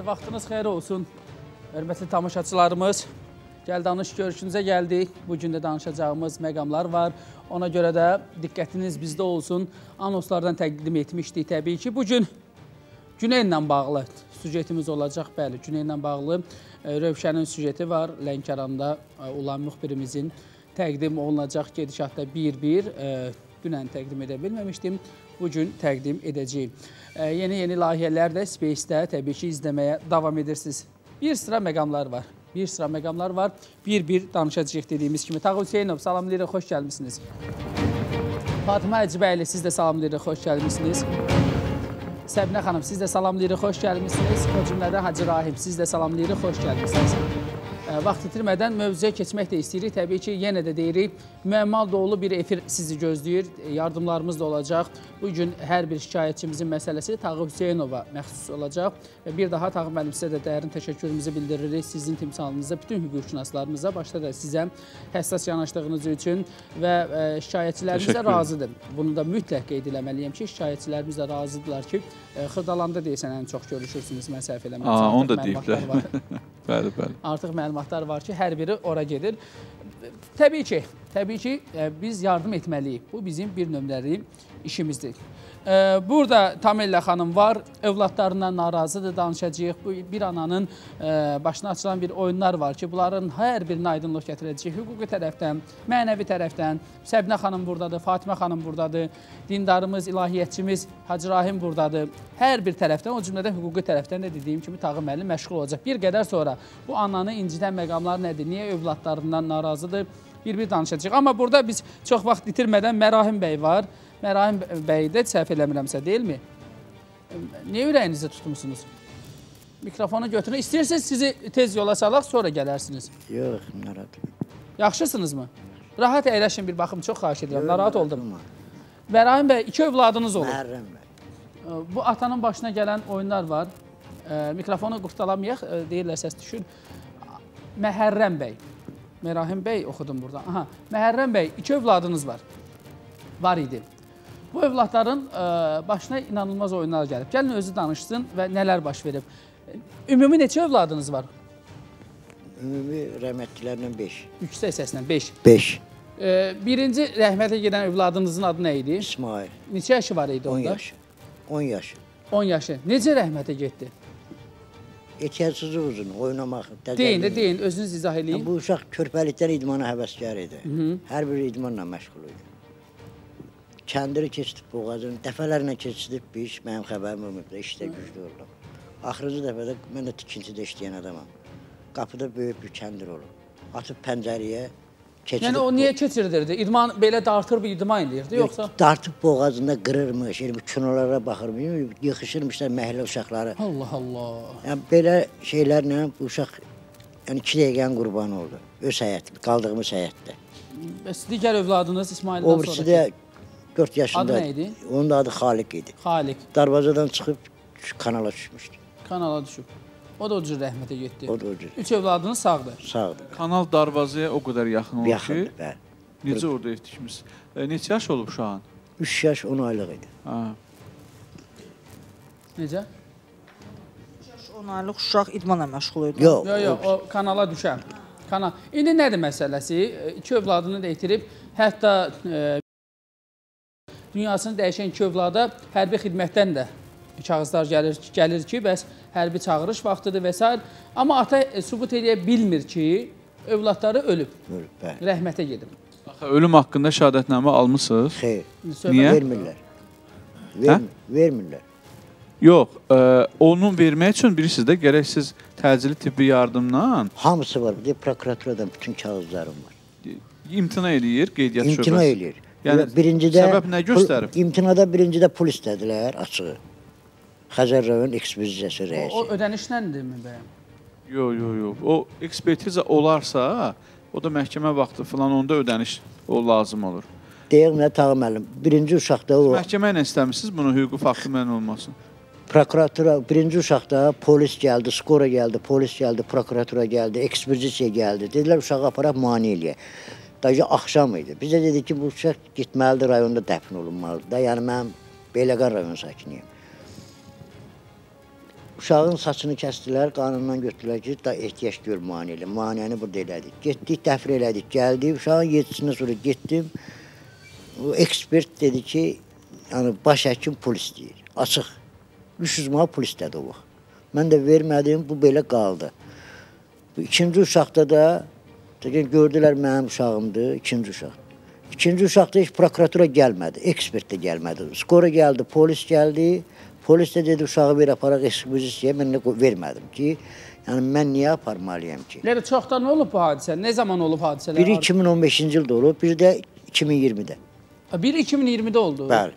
Vaxtınız xeyir olsun, hörmətli tamaşaçılarımız. Gəl danış görüşünüzə gəldik. Bugün də danışacağımız məqamlar var. Ona görə də diqqətiniz bizdə olsun. Anonslardan təqdim etmişdik təbii ki. Bugün Güneylə bağlı süjetimiz olacaq. Bəli, Güneylə bağlı Rövşənin süjeti var. Lənkəranda olan müxbirimizin təqdim olunacaq gedişatda bir-bir. Dünən təqdim edə bilməmişdim. Bugün təqdim edəcəyim. Yeni layihələr də Space-də təbii ki izləməyə davam edirsiniz. Bir sıra məqamlar var. Bir-bir danışacağıq dediyimiz kimi. Tağıl Hüseynov, salamlayırıq, xoş gəlmişsiniz. Fatıma Əcibəyli, siz də salamlayırıq, xoş gəlmişsiniz. Səbinə xanım, siz də salamlayırıq, xoş gəlmişsiniz. O cümlədən Hacı Rahim, siz də salamlayırıq, xoş gəlmişsiniz. Vaxt itirmədən mövzuya keçmək də istəyirik. Təbii ki, yenə də deyirik, müəmmal dolu bir efir sizi gözləyir. Yardımlarımız da olacaq. Bugün hər bir şikayətçimizin məsələsi Tağıl Hüseynova məxsus olacaq. Və bir daha Tağıl müəllim, sizə də dərin təşəkkürümüzü bildiririk. Sizin timsalınıza, bütün hüquqşünaslarımıza, başda da sizə həssas yanaşdığınız üçün və şikayətçilərimiz də razıdır. Bunu da mütləq qeyd eləməliyəm ki, şikayətçilərimiz də razıdırlar ki, Xırdalanda deyəsən ən çox görüşürsünüz, mən səhv eləməyəcəm. Onu da deyiblər. Bəli, bəli. Artıq məlumatlar var ki, hər biri ora gedir. Təbii ki, biz yardım etməliyik. Bu bizim bir nömrəli işimizdir. Burada Tamellə xanım var, övladlarından narazıdır, danışacağıq. Bir ananın başına açılan bir oyunlar var ki, bunların hər birini aydınlıq gətirəcək. Hüquqi tərəfdən, mənəvi tərəfdən. Səbinə xanım buradadır, Fatimə xanım buradadır, dindarımız, ilahiyyətçimiz Hacı Rahim buradadır. Hər bir tərəfdən, o cümlədən hüquqi tərəfdən də dediyim kimi Tağıl müəllim məşğul olacaq. Bir qədər sonra bu ananı incidən məqamlar nədir, niyə övladlarından narazıdır, bir-bir danışacaq. Amma burada biz çox vaxt itirmədən Mərahim bəy var. Mərahim bəy də səhv eləmirəmsə, deyilmi? Niyə ürəyinizi tutmuşsunuz? Mikrofonu götürün. İstəyirsiniz sizi tez yola salaq, sonra gələrsiniz. Yox, narahat. Yaxşısınızmı? Rahat əyləşin bir baxım, çox xahiş edirəm. Narahat oldum. Mərahim bəy, 2 övladınız olur. Məhərrəm bəy. Bu atanın başına gələn oyunlar var. Mikrofonu qurtalamayaq, deyirlər səs düşür. Məhərrəm bəy. Mərahim bəy oxudum burada. Aha, Məhərrəm bəy, 2 övladınız var. Var idi. Bu övladların başına inanılmaz oyunlar gəlib. Gəlin özü danışsın və nələr baş verib. Ümumi neçə övladınız var? Ümumi rəhmətlilərlə 5. Yüksək səslə 5. 5. Birinci rəhmətə gedən övladınızın adı nə idi? İsmail. Neçə yaşı var idi 10 onda? yaşı. 10 yaşı. 10 yaşı. Necə rəhmətə getdi? Ehtiyacsızı uzun, oynamaq. Deyin, özünüz izah edin. Bu uşaq körpəlikdən idmana həvəskar idi. Hər bir idmanla məşğul idi. Kəndiri keçdib boğazını, dəfələrlə keçdib bir iş, mənim xəbərim olmuşdu, işdə güclü oldum. Axırıncı dəfədə mən də tikintidə işləyən adamam. Qapıda böyük bir kəndir olur. Atıb pəncəriyə keçidib... Yəni o niyə keçirdirdi? İdman belə dartır bir idman edirdi, yoxsa? Dartıb boğazında qırırmış, kinolara baxırmış, yıxışırmışlar məhəllə uşaqları. Allah Allah. Yəni belə şeylərlə bu uşaq 2 dəqiqənin qurbanı oldu. Öz həyatı, qaldığımız həyatda. Bəs digər övladınız İsmaildən sonra? O birisi də 4 yaşında. Adı nə idi? Onun da adı Xaliq idi. Xaliq. Darvazadan çıxıb kanala düşmüşdü. Kanala düşüb. O da o cür rəhmətə getdi. O da o cür. 3 övladınız sağdır. Sağdır. Kanal darvazaya o qədər yaxın olur ki, Yaxındır, bəli. necə orada yetişmişsiniz? Neçə yaş olub uşağın? 3 yaş 10 aylıq idi. Necə? 3 yaş 10 aylıq uşaq idmanla məşğul idi. Yox, Yox, o kanala düşən. İndi nədir məsələsi? 2 övladını da itirib, hətta dünyasını dəyişən 2 övlada hərbi xidmətdən də kağızlar gəlir ki, bəs hərbi çağırış vaxtıdır və s. Amma ata sübut edə bilmir ki, övladları ölüb, rəhmətə gedib. Ölüm haqqında şəhadətnamə almışsınız? Xeyr. Niyə? Vermirlər. Vermirlər. Yox, onu vermək üçün bilirsiniz də, gərək siz təcili tibbi yardımla... Hamısı var, bir də prokuraturadan bütün kağızlarım var. İmtina eləyir, qeydiyyat şöbəsi. İmtina eləyir. Yəni, səbəb nə göstərib? İmtinada birincidə pul istədilər, açığı. Xəzər rayon ekspedisiyası rəisi. O ödənişləndirmi bəyəm? Yox. O ekspertiza olarsa, o da məhkəmə vaxtı falan onda ödəniş lazım olur. Deyək nə Tağıl müəllim, birinci uşaqda o... Məhkəmə ilə istəmişsiniz bunu, hüquqi faktı mən olmasın? Prokuratura, birinci uşaqda polis gəldi, skora gəldi, polis gəldi, prokuratura gəldi, ekspedisiya gəldi. Dedilər uşağı aparaq mane eləyək. Daha axşam idi. Bizə dedik ki, bu uşaq gitməlidir, rayonda dəfn olunmalıdır da. Yəni mən Beyləqan rayon sakiniyim. uşağın saçını kəsdilər, qanundan götürdülər ki, da ehtiyac gör müayinə. Müayinəni burada elədik. Getdik, dəfr elədik, gəldik. Uşağın 7-sindən sonra getdim. O ekspert dedi ki, yəni baş həkim pul istəyir. Açıq. 300 manat pul istədi o vaxt. Mən də vermədim, bu belə qaldı. Bu ikinci uşaqda da gördülər mənim uşağımdır, ikinci uşaq. İkinci uşaqda heç prokuratura gəlmədi, ekspert də gəlmədi. Skora gəldi, polis gəldi. Polis də dedi uşağı ver aparaq ekspozisiyaya, mən də vermədim ki, yəni mən niyə aparmalıyam ki? Yəni çoxdan olub bu hadisə? Nə zaman olub hadisələr? Biri 2015-ci ildə olub, biri də 2020-də. Biri 2020-də oldu. Bəli.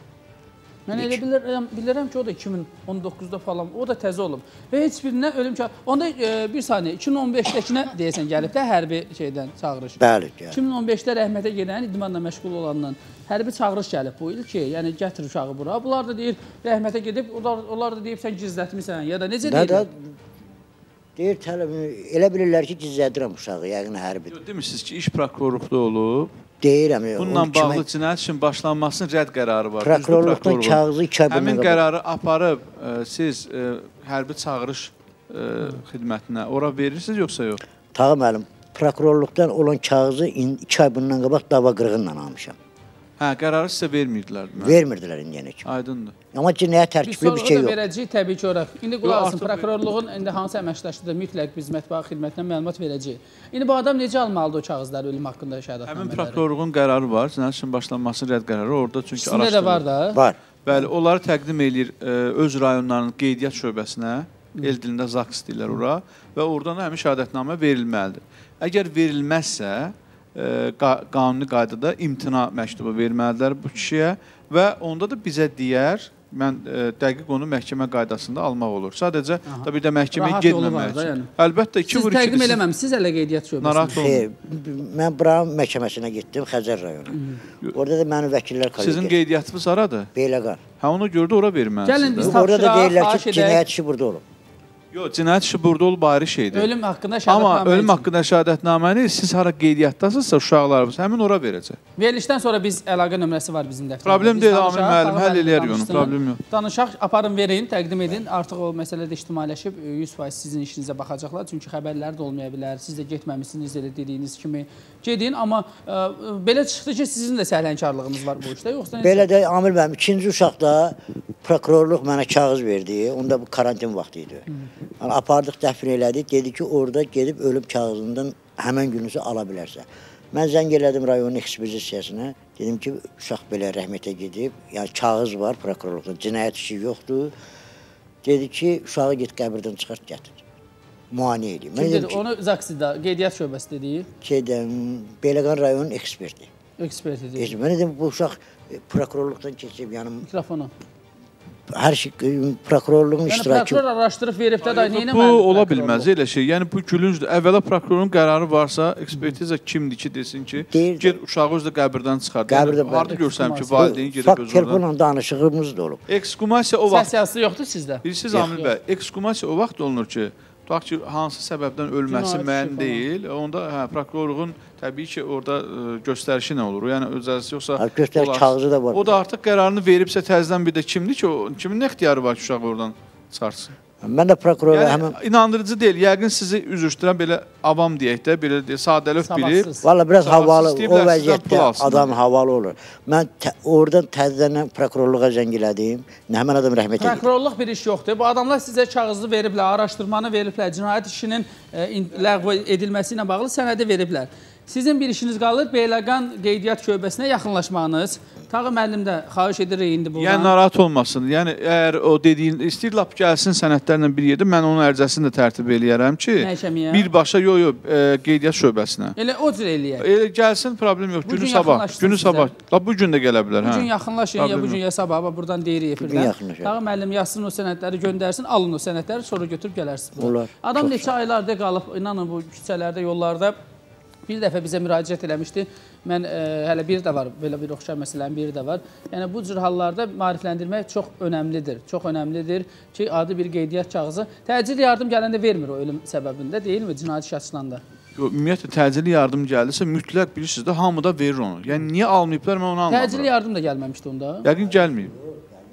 Mən elə bilirəm ki, o da 2019-da falan, o da təzə olub. Və heç birinə ölüm ki, onda bir saniyə, 2015-dəkinə deyəsən gəlib də hərbi şeydən çağırış. Bəli, gəlib. 2015-də rəhmətə gedən, idmanla məşğul olandan hərbi çağırış gəlib bu il ki, yəni gətir uşağı bura. Bunlar da deyir, rəhmətə gedib, onlar da deyib, sən gizlətmirsən, ya da necə deyirlər? Deyir, elə bilirlər ki, gizlədirəm uşağı, yəqin hərbi. Demirsiniz ki, iş prokurorluqda olub. Deyirəm. Bununla bağlı cinayət işin başlanmasının rədd qərarı var. Prokurorluqdan kağızı 2 ay bundan həmin qərarı aparıb siz hərbi çağırış xidmətinə ora verirsiniz yoxsa yox? Tağı müəllim, prokurorluqdan olan kağızı 2 ay bundan qabaq dava qırğınla almışam. Hə, qərarı sizə vermirdilər. Vermirdilər indiyənə kimi. Aydındır. Amma cinayət tərkibli bir şey yox. Biz verəcəyik təbii ki, oraq. İndi qulaq asın, prokurorluğun indi hansı əməkdaşlıqda mütləq biz mətbuat xidmətinə məlumat verəcəyik. İndi bu adam necə almalıdır o kağızları ölüm haqqında şəhadətnamələri? Həmin prokurorluğun qərarı var, cinayət işin başlanmasının rədd qərarı orada çünki araşdırılır. Sizdə də var da? Var. Bəli, onları təqdim eləyir öz rayonlarının qeydiyyat şöbəsinə, el dilində ZAKS deyirlər ora və oradan həmin şəhadətnamə verilməlidir. Əgər verilməzsə, qanuni qaydada imtina məktubu verməlidirlər bu kişiyə və onda da bizə deyər, mən dəqiq onu məhkəmə qaydasında almaq olur. Sadəcə bir də məhkəməyə getməmək üçün. Əlbəttə 2 vur 2. Siz təqdim eləməmisiniz hələ qeydiyyat şöbəsinə? Mən buranın məhkəməsinə getdim, Xəzər rayonu. Orada da mənim vəkillər kollegiya. Sizin qeydiyyatınız haradır? Beyləqan. Hə, ona görə də ora verməlisiniz. Gəlin biz tapşıraq, orada da deyirlər ki, cinayət işi burada olub. Yox, cinayət işi burada olub ayrı şeydir. Ölüm haqqında şəhadətnamə. Amma ölüm haqqında şəhadətnaməni siz hara qeydiyyatdasınızsa uşaqlarımız həmin ora verəcək. Verilişdən sonra biz əlaqə nömrəsi var bizim dəftərimizdə. Problem deyil, Amil müəllim, həll eləyərik onu, problem yox. Danışaq, aparın, verin, təqdim edin. Artıq o məsələdə ictimailəşib 100% sizin işinizə baxacaqlar. Çünki xəbərlər də olmaya bilər. Siz də getməmisiniz elə dediyiniz kimi. Gedin, amma belə çıxdı ki, sizin də səhlənkarlığınız var bu işdə, yoxsa necə? Belə də Amil müəllim, ikinci uşaqda prokurorluq mənə kağız verdi. Onda bu karantin vaxtı idi. Apardıq, dəfn elədik. Dedi ki, orada gedib ölüm kağızından həmən gününüzü ala bilərsə. Mən zəng elədim rayonun ekspozisiyasına. Dedim ki, uşaq belə rəhmətə gedib. Yəni, kağız var prokurorluqda. Cinayət işi yoxdur. Dedi ki, uşağı get qəbirdən çıxart, gətir. Müayinə edeyim. Kim dedi? Onu ZAKS-da, qeydiyyat şöbəsi deyil. Beyləqan rayonun eksperti. Eksperti deyil. Mən dedim, bu uşaq prokurorluqdan keçib. Mikrofonu. Hər şey prokurorluğun iştirakı. Yəni prokuror araşdırıb verib də bu ola bilməz elə şey. Yəni bu gülüncdür. Əvvəla prokurorun qərarı varsa, ekspertiza kimdir ki, desin ki, get uşağı özü də qəbirdən çıxart. Harda görsəm ki, valideyn gedib özü oradan. Telefonla danışığımız da olub. Ekskumasiya o vaxt. Səs yazısı yoxdur sizdə? Bilirsiniz Amil bəy, ekskumasiya o vaxt olunur ki, tutaq ki, hansı səbəbdən ölməsi müəyyən deyil. Onda prokurorluğun təbii ki, orada göstərişi nə olur? Yəni özəsi yoxsa göstəriş kağızı da var. O da artıq qərarını veribsə təzədən bir də kimdir ki, kimin ixtiyarı var ki, uşaq oradan çıxarsın? Mən də prokurora həmin inandırıcı deyil. Yəqin sizi üzüşdürən belə avam deyək də, belə sadəlöv bilib. Valla biraz havalı, o vəziyyətdə adam havalı olur. Mən oradan təzədən prokurorluğa zəng elədim. Həmən adam rəhmət edir. Prokurorluq bir iş yoxdur. Bu adamlar sizə kağızı veriblər, araşdırmanı veriblər, cinayət işinin ləğv edilməsi ilə bağlı sənədi veriblər. Sizin bir işiniz qalır, Beyləqan qeydiyyat şöbəsinə yaxınlaşmağınız. Tağı müəllim də xahiş edirik indi buradan. Yəni, narahat olmasın. Yəni, əgər o dediyin, istəyir lap gəlsin sənədlərlə bir yerdə, mən onun ərizəsini də tərtib eləyərəm ki, birbaşa qeydiyyat şöbəsinə. Elə o cür eləyək. Elə gəlsin, problem yox. Günü sabah. Lap bu gün də gələ bilər. Bu gün yaxınlaşın, ya bu gün, ya sabah. Buradan deyirik efirdən. Tağı müəllim yazsın o sənədləri, göndərsin, alın o sənədləri, sonra götürüb gələrsiniz. Adam neçə aylarda qalıb, inanın bu küçələrdə, yollarda bir dəfə bizə müraciət eləmişdi. Mən hələ bir də var, belə bir oxşar məsələnin biri də var. Yəni, bu cür hallarda maarifləndirmək çox önəmlidir. Çox önəmlidir ki, adi bir qeydiyyat kağızı təcil yardım gələndə vermir o ölüm səbəbində, deyilmi? Cinayət işi açılanda. Ümumiyyətlə, təcili yardım gəlirsə, mütləq bilirsiniz də, hamı da verir onu. Yəni, niyə almayıblar, mən onu anlamıram. Təcili yardım da gəlməmişdi onda? Yəqin gəlməyib.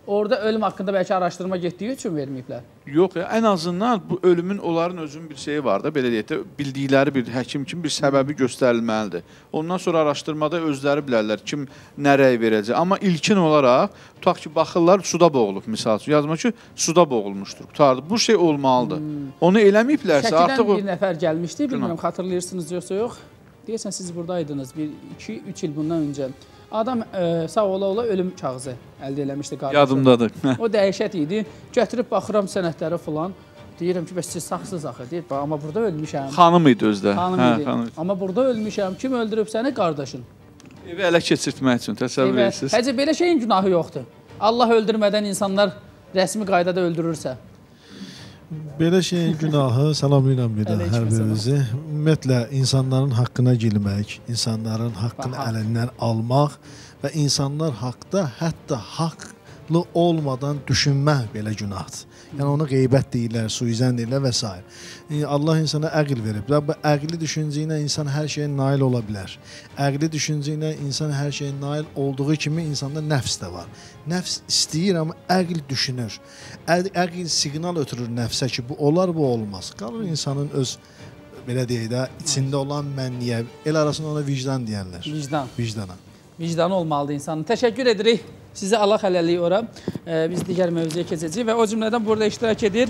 Orada ölüm haqqında bəlkə araşdırma getdiyi üçün verməyiblər. Yox ya, ən azından bu ölümün onların özünün bir şeyi var da, belə deyək də, bildikləri bir həkim kimi bir səbəbi göstərilməlidir. Ondan sonra araşdırmada özləri bilərlər kim nə rəy verəcək. Amma ilkin olaraq, tutaq ki, baxırlar suda boğulub, misal üçün, yazma ki, suda boğulmuşdur. Tutardı. Bu şey olmalıdır. Onu eləməyiblərsə artıq o... Şəkidən bir nəfər gəlmişdi, bilmirəm, xatırlayırsınız yoxsa yox. Deyəsən, siz buradaydınız 2-3 il bundan öncə. Adam sağ ola-ola ölüm kağızı əldə eləmişdi qardaşım. Yadımdadır. O dəhşət idi. Götürüb baxıram sənədləri falan. Deyirəm ki, bəs siz sağsız axı. Deyir, amma burada ölmüşəm. Xanım idi özdə. Xanım idi. Amma burada ölmüşəm. Kim öldürüb səni? Qardaşın. Evi ələ keçirtmək üçün təsəvvür edirsiniz. Həcə, belə şeyin günahı yoxdur. Allah öldürmədən insanlar rəsmi qaydada öldürürsə. Belə şeyin günahı, salamlayıram bir də hər birinizi. Ümumiyyətlə, insanların haqqına girmək, insanların haqqını əlindən almaq və insanlar haqda hətta haqlı olmadan düşünmək belə günahdır. Yəni, ona qeybət deyirlər, suizən deyirlər və s. Allah insana əql verib. Bu əqli düşüncə ilə insan hər şeyə nail ola bilər. Əqli düşüncə ilə insan hər şeyə nail olduğu kimi insanda nəfs də var. Nəfs istəyir, amma əql düşünür. Əql siqnal ötürür nəfsə ki, bu olar, bu olmaz. Qalır insanın öz, belə deyək də, içində olan mənliyə, el arasında ona vicdan deyərlər. Vicdan. Vicdana. Vicdanı olmalıdır insanın. Təşəkkür edirik. Sizə Allah hələlik ora. Biz digər mövzuya keçəcəyik və o cümlədən burada iştirak edir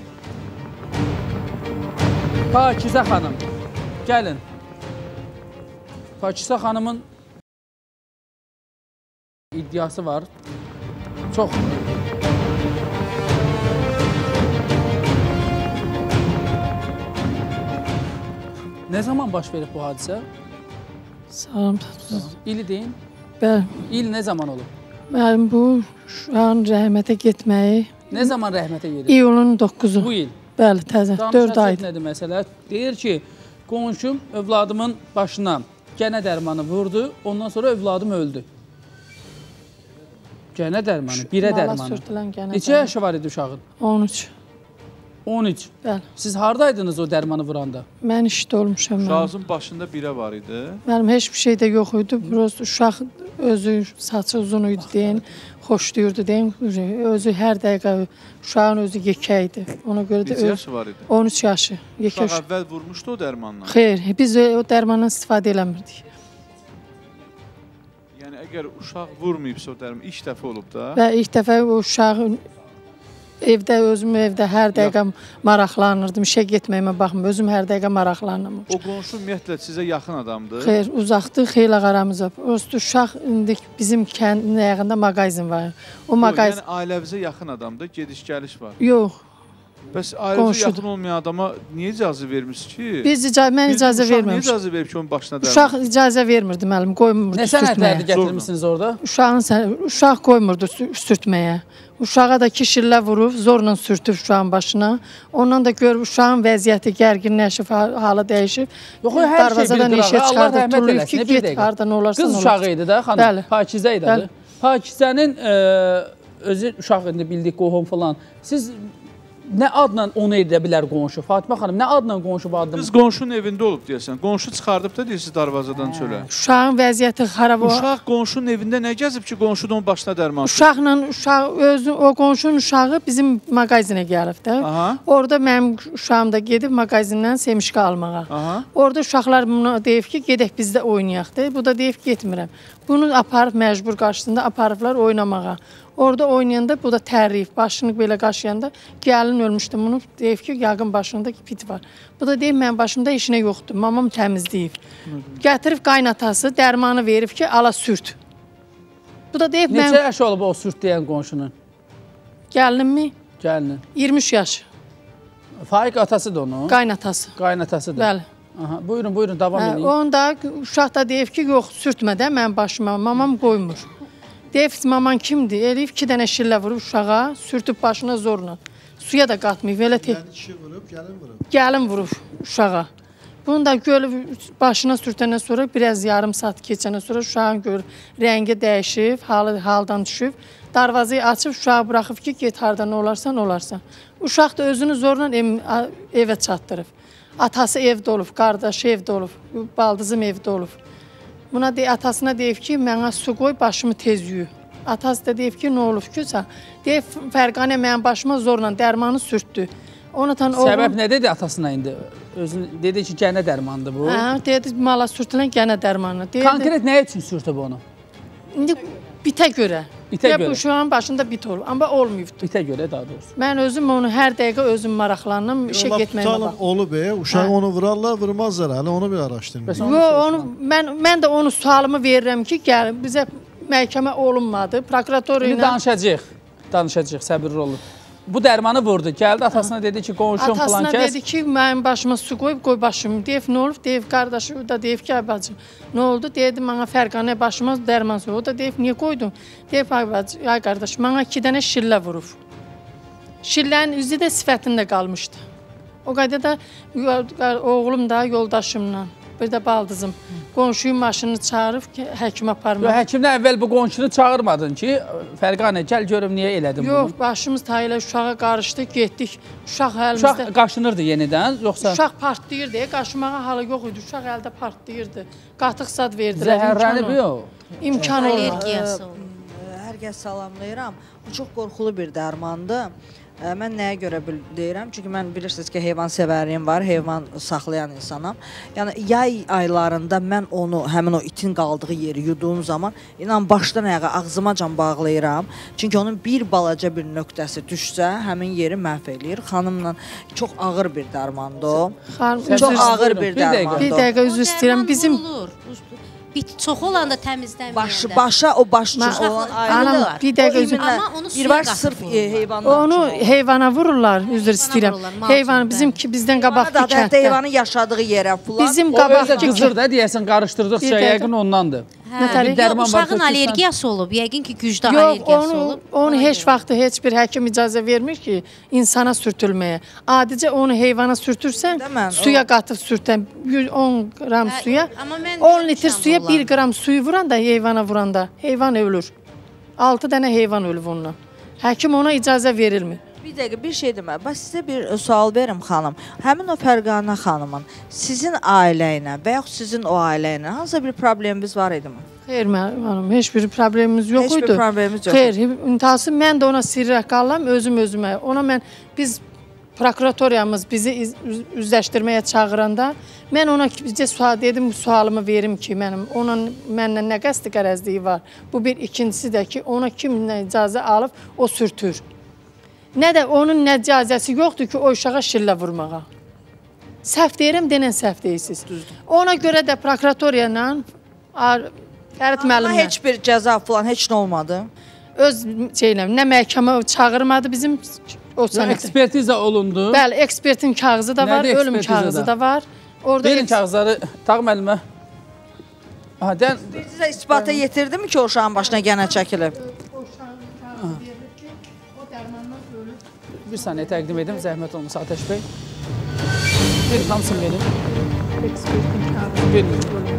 Pakizə xanım. Gəlin. Pakizə xanımın iddiası var. Çox. Nə zaman baş verib bu hadisə? Salam. İli deyin. Bəli. İl nə zaman olub? Mənim bu şu an rəhmətə getməyi Nə zaman rəhmətə gedir? iyulun 9-u. Bu il. Bəli, təzə. 4 aydır. Nədir məsələ? Deyir ki, qonşum övladımın başına gənə dərmanı vurdu, ondan sonra övladım öldü. Gənə dərmanı, birə dərmanı. Neçə yaşı var idi uşağın? 13. 13. Bəli. Siz hardaydınız o dərmanı vuranda? Mən işdə olmuşam. Uşağın başında birə var idi. Mənim heç bir şey də yox idi. Prost uşaq özü saçı uzun idi deyin, xoşlayırdı deyin. Özü hər dəqiqə uşağın özü yekə idi. Ona görə də Neçə yaşı var idi? 13 yaşı. Uşaq əvvəl vurmuşdu o dərmanla? Xeyr, biz o dərmandan istifadə eləmirdik. Yəni əgər uşaq vurmayıbsa o dərman ilk dəfə olub da. Və ilk dəfə o uşağı evdə, özüm evdə hər dəqiqə maraqlanırdım. İşə getməyimə baxmır. Özüm hər dəqiqə maraqlanırdım. O qonşu ümumiyyətlə sizə yaxın adamdır? Xeyr, uzaqdır, xeyli aramızda. Prosto uşaq indi bizim kəndin ayağında mağazin var. O mağazin... Yəni ailəvizə yaxın adamdır, gediş-gəliş var. Yox. Bəs ailəvizə yaxın olmayan adama niyə icazə vermişsiniz ki? Mən icazə verməmişdim. Niyə icazə verib ki, onun başına dərman? Uşaq icazə vermirdi müəllim, qoymurdu sürtməyə. Nə sənədlərdə gətirmişsiniz orada? Uşaq qoymurdu sürtməyə. Uşağa da 2 şillə vurub, zorla sürtüb uşağın başına. Ondan da görüb uşağın vəziyyəti gərginləşib, halı dəyişib. Yox, hər şey bir qırağı. Allah rəhmət eləsin. Ki, get hardan olarsan Qız uşağı idi da, xanım. Bəli. Pakizə idi adı. Pakizənin özü uşaq indi bildik, qohum falan. Siz nə adla onu edə bilər qonşu? Fatimə xanım, nə adla qonşu bu adını? Qız qonşunun evində olub deyəsən. Qonşu çıxardıb da deyirsiniz darvazadan çölə. Uşağın vəziyyəti xarab olur. Uşaq qonşunun evində nə gəzib ki, qonşunun başına dərman sürtür? O qonşunun uşağı bizim mağazinə gəlib də. Orada mənim uşağım da gedib mağazindən semişqə almağa. Orada uşaqlar buna deyib ki, gedək biz də oynayaq da. Bu da deyib getmirəm. Bunu aparıb məcbur qarşısında aparıblar oynamağa. Orada oynayanda bu da tərif, başını belə qaşıyanda gəlin ölmüşdü. Bunu deyib ki, yağın başında pit var. Bu da deyib, mənim başımda işinə yoxdur, mamam təmizləyib. Gətirib qaynatası dərmanı verib ki, ala sürt. Bu da deyib, Neçə yaşı olub o sürt deyən qonşunun? Gəlinim mi? Gəlinin. 23 yaş. Faiq atasıdır onun? Qaynatası. Qaynatısıdır. Bəli. Buyurun, davam edin. Onda uşaq da deyib ki, yox, sürtmə də mənim başıma, mamam qoymur. Deyib, maman kimdir? Eləyib 2 dənə şillə vurub uşağa, sürtüb başına zorla. Suya da qatmayıb, elə tək. Yəni kişi vurub, gəlin vurub. Gəlin vurub uşağa. Bunu da görüb başına sürtəndən sonra, biraz yarım saat keçəndən sonra uşağın görüb, rəngi dəyişib, haldan düşüb. Darvazayı açıb, uşağı buraxıb ki, get hardan olarsan. Uşaq da özünü zorla evə çatdırıb. Atası evdə olub, qardaşı evdə olub, baldızım evdə olub. Buna atasına deyib ki, mənə su qoy, başımı tez yuyu. Atası da deyib ki, nə olub ki, deyib, Fərqanə mənim başıma zorla dərmanı sürtdü. Səbəb nə dedi atasına indi? Dedi ki, gənə dərmandır bu. Hə, dedi, mala sürtülən gənə dərmanı. Konkret nə üçün sürtüb onu? İndi bitə görə. Bitə görə. Bu uşağın başında bit olur, amma olmayıbdır. Bitə görə daha doğrusu. Mən özüm onu hər dəqiqə özüm maraqlandım, işə getməyimə bax. Olub, uşağı onu vurarlar, vurmazlar, hələ onu bir araşdırmayın. Yox, mən də onu sualımı verirəm ki, gəl, bizə məhkəmə olunmadı, prokurator ilə... İndi danışacaq, səbirli olun. Bu dərmanı vurdu, gəldi atasına dedi ki, qonşum falan kəs. Atasına dedi ki, mənim başıma su qoyub, qoy başımı. Deyib, nə olub? Deyib, qardaşı da deyib ki, ay bacım, nə oldu? Deyib, mənə Fərqanə başıma dərman su. O da deyib, niyə qoydun? Deyib, ay qardaş, mənə 2 dənə şillə vurub. Şillənin üzü də sifətində qalmışdı. O qayda da oğlum da yoldaşımla, bir də baldızım. Qonşuyun maşını çağırıb ki, həkim aparmaq. Həkimdən əvvəl bu qonşunu çağırmadın ki, Fərqanə, gəl görüm niyə elədin bunu? Yox, başımız tayla uşağa qarışdı, getdik. Uşaq əlimizdə... Uşaq qaşınırdı yenidən, yoxsa... Uşaq partlayırdı, qaşımağa halı yox idi. Uşaq əldə partlayırdı. Qatıq sad verdilər. Zəhərlənib yox. İmkan olmaz. Hər kəs salamlayıram. Bu çox qorxulu bir dərmandır. Mən nəyə görə deyirəm? Çünki mən bilirsiniz ki, heyvan sevərliyim var, heyvan saxlayan insanam. Yəni, yay aylarında mən onu, həmin o itin qaldığı yeri yuduğum zaman, inan başdan ayağa ağzımacan bağlayıram. Çünki onun bir balaca bir nöqtəsi düşsə, həmin yeri məhv eləyir. Xanımla çox ağır bir dərmandır o. Çox ağır bir dərmandır. Bir dəqiqə üzr istəyirəm. Bizim... Bit çox olanda təmizlənməyəndə. Başa o başçı olan ayrıdır. Bir dəqiqə üzr. Amma onu bir var sırf heyvanlar. Onu heyvana vururlar, üzr istəyirəm. Heyvan bizimki bizdən qabaqki kənddə. Heyvanın yaşadığı yerə falan. Bizim qabaqki qızır da deyəsən qarışdırdıqca yəqin ondandır. Uşağın allergiyası olub, yəqin ki, gücdə allergiyası olub. Onu heç vaxtı heç bir həkim icazə vermir ki, insana sürtülməyə. Adicə onu heyvana sürtürsən, suya qatıb sürtən 10 qram suya, 10 litr suya 1 qram suyu vuranda, heyvana vuranda, heyvan ölür. 6 dənə heyvan ölüb ondan. Həkim ona icazə verilmir. Bir dəqiqə, bir şey demə. Bax, sizə bir sual verim, xanım. Həmin o Fərqanə xanımın sizin ailə ilə və yaxud sizin o ailə ilə hansısa bir probleminiz var idi mi? Xeyr, mənim heç bir problemimiz yox idi. Heç bir problemimiz yox. Xeyr, intihası mən də ona sirrə qalıram, özümə. Ona biz prokuratoriyamız bizi üzləşdirməyə çağıranda, mən ona sual dedim, sualımı verim ki, onun mənlə nə qəsdi qərəzliyi var. Bu bir, ikincisi də ki, ona kimlə icazə alıb, o sürtür. Nə də onun nə icazəsi yoxdur ki, o uşağa şillə vurmağa. Səhv deyirəm, denən səhv deyirsiniz. Ona görə də prokuratoriya ilə, Fərid müəllimlə. Heç bir cəza falan, heç nə olmadı? Öz şeylə, nə məhkəmə çağırmadı bizim o sənədə. Ekspertiza olundu. Bəli, ekspertin kağızı da var, ölüm kağızı da var. Verin kağızları, tağım əlimə. Sizə isbata yetirdimi ki, o uşağın başına gənə çəkilib? Bir saniyə təqdim edim, zəhmət olmasa Ateş bəy. Bir hamısını verin. Ekspertin kağızı. Verin.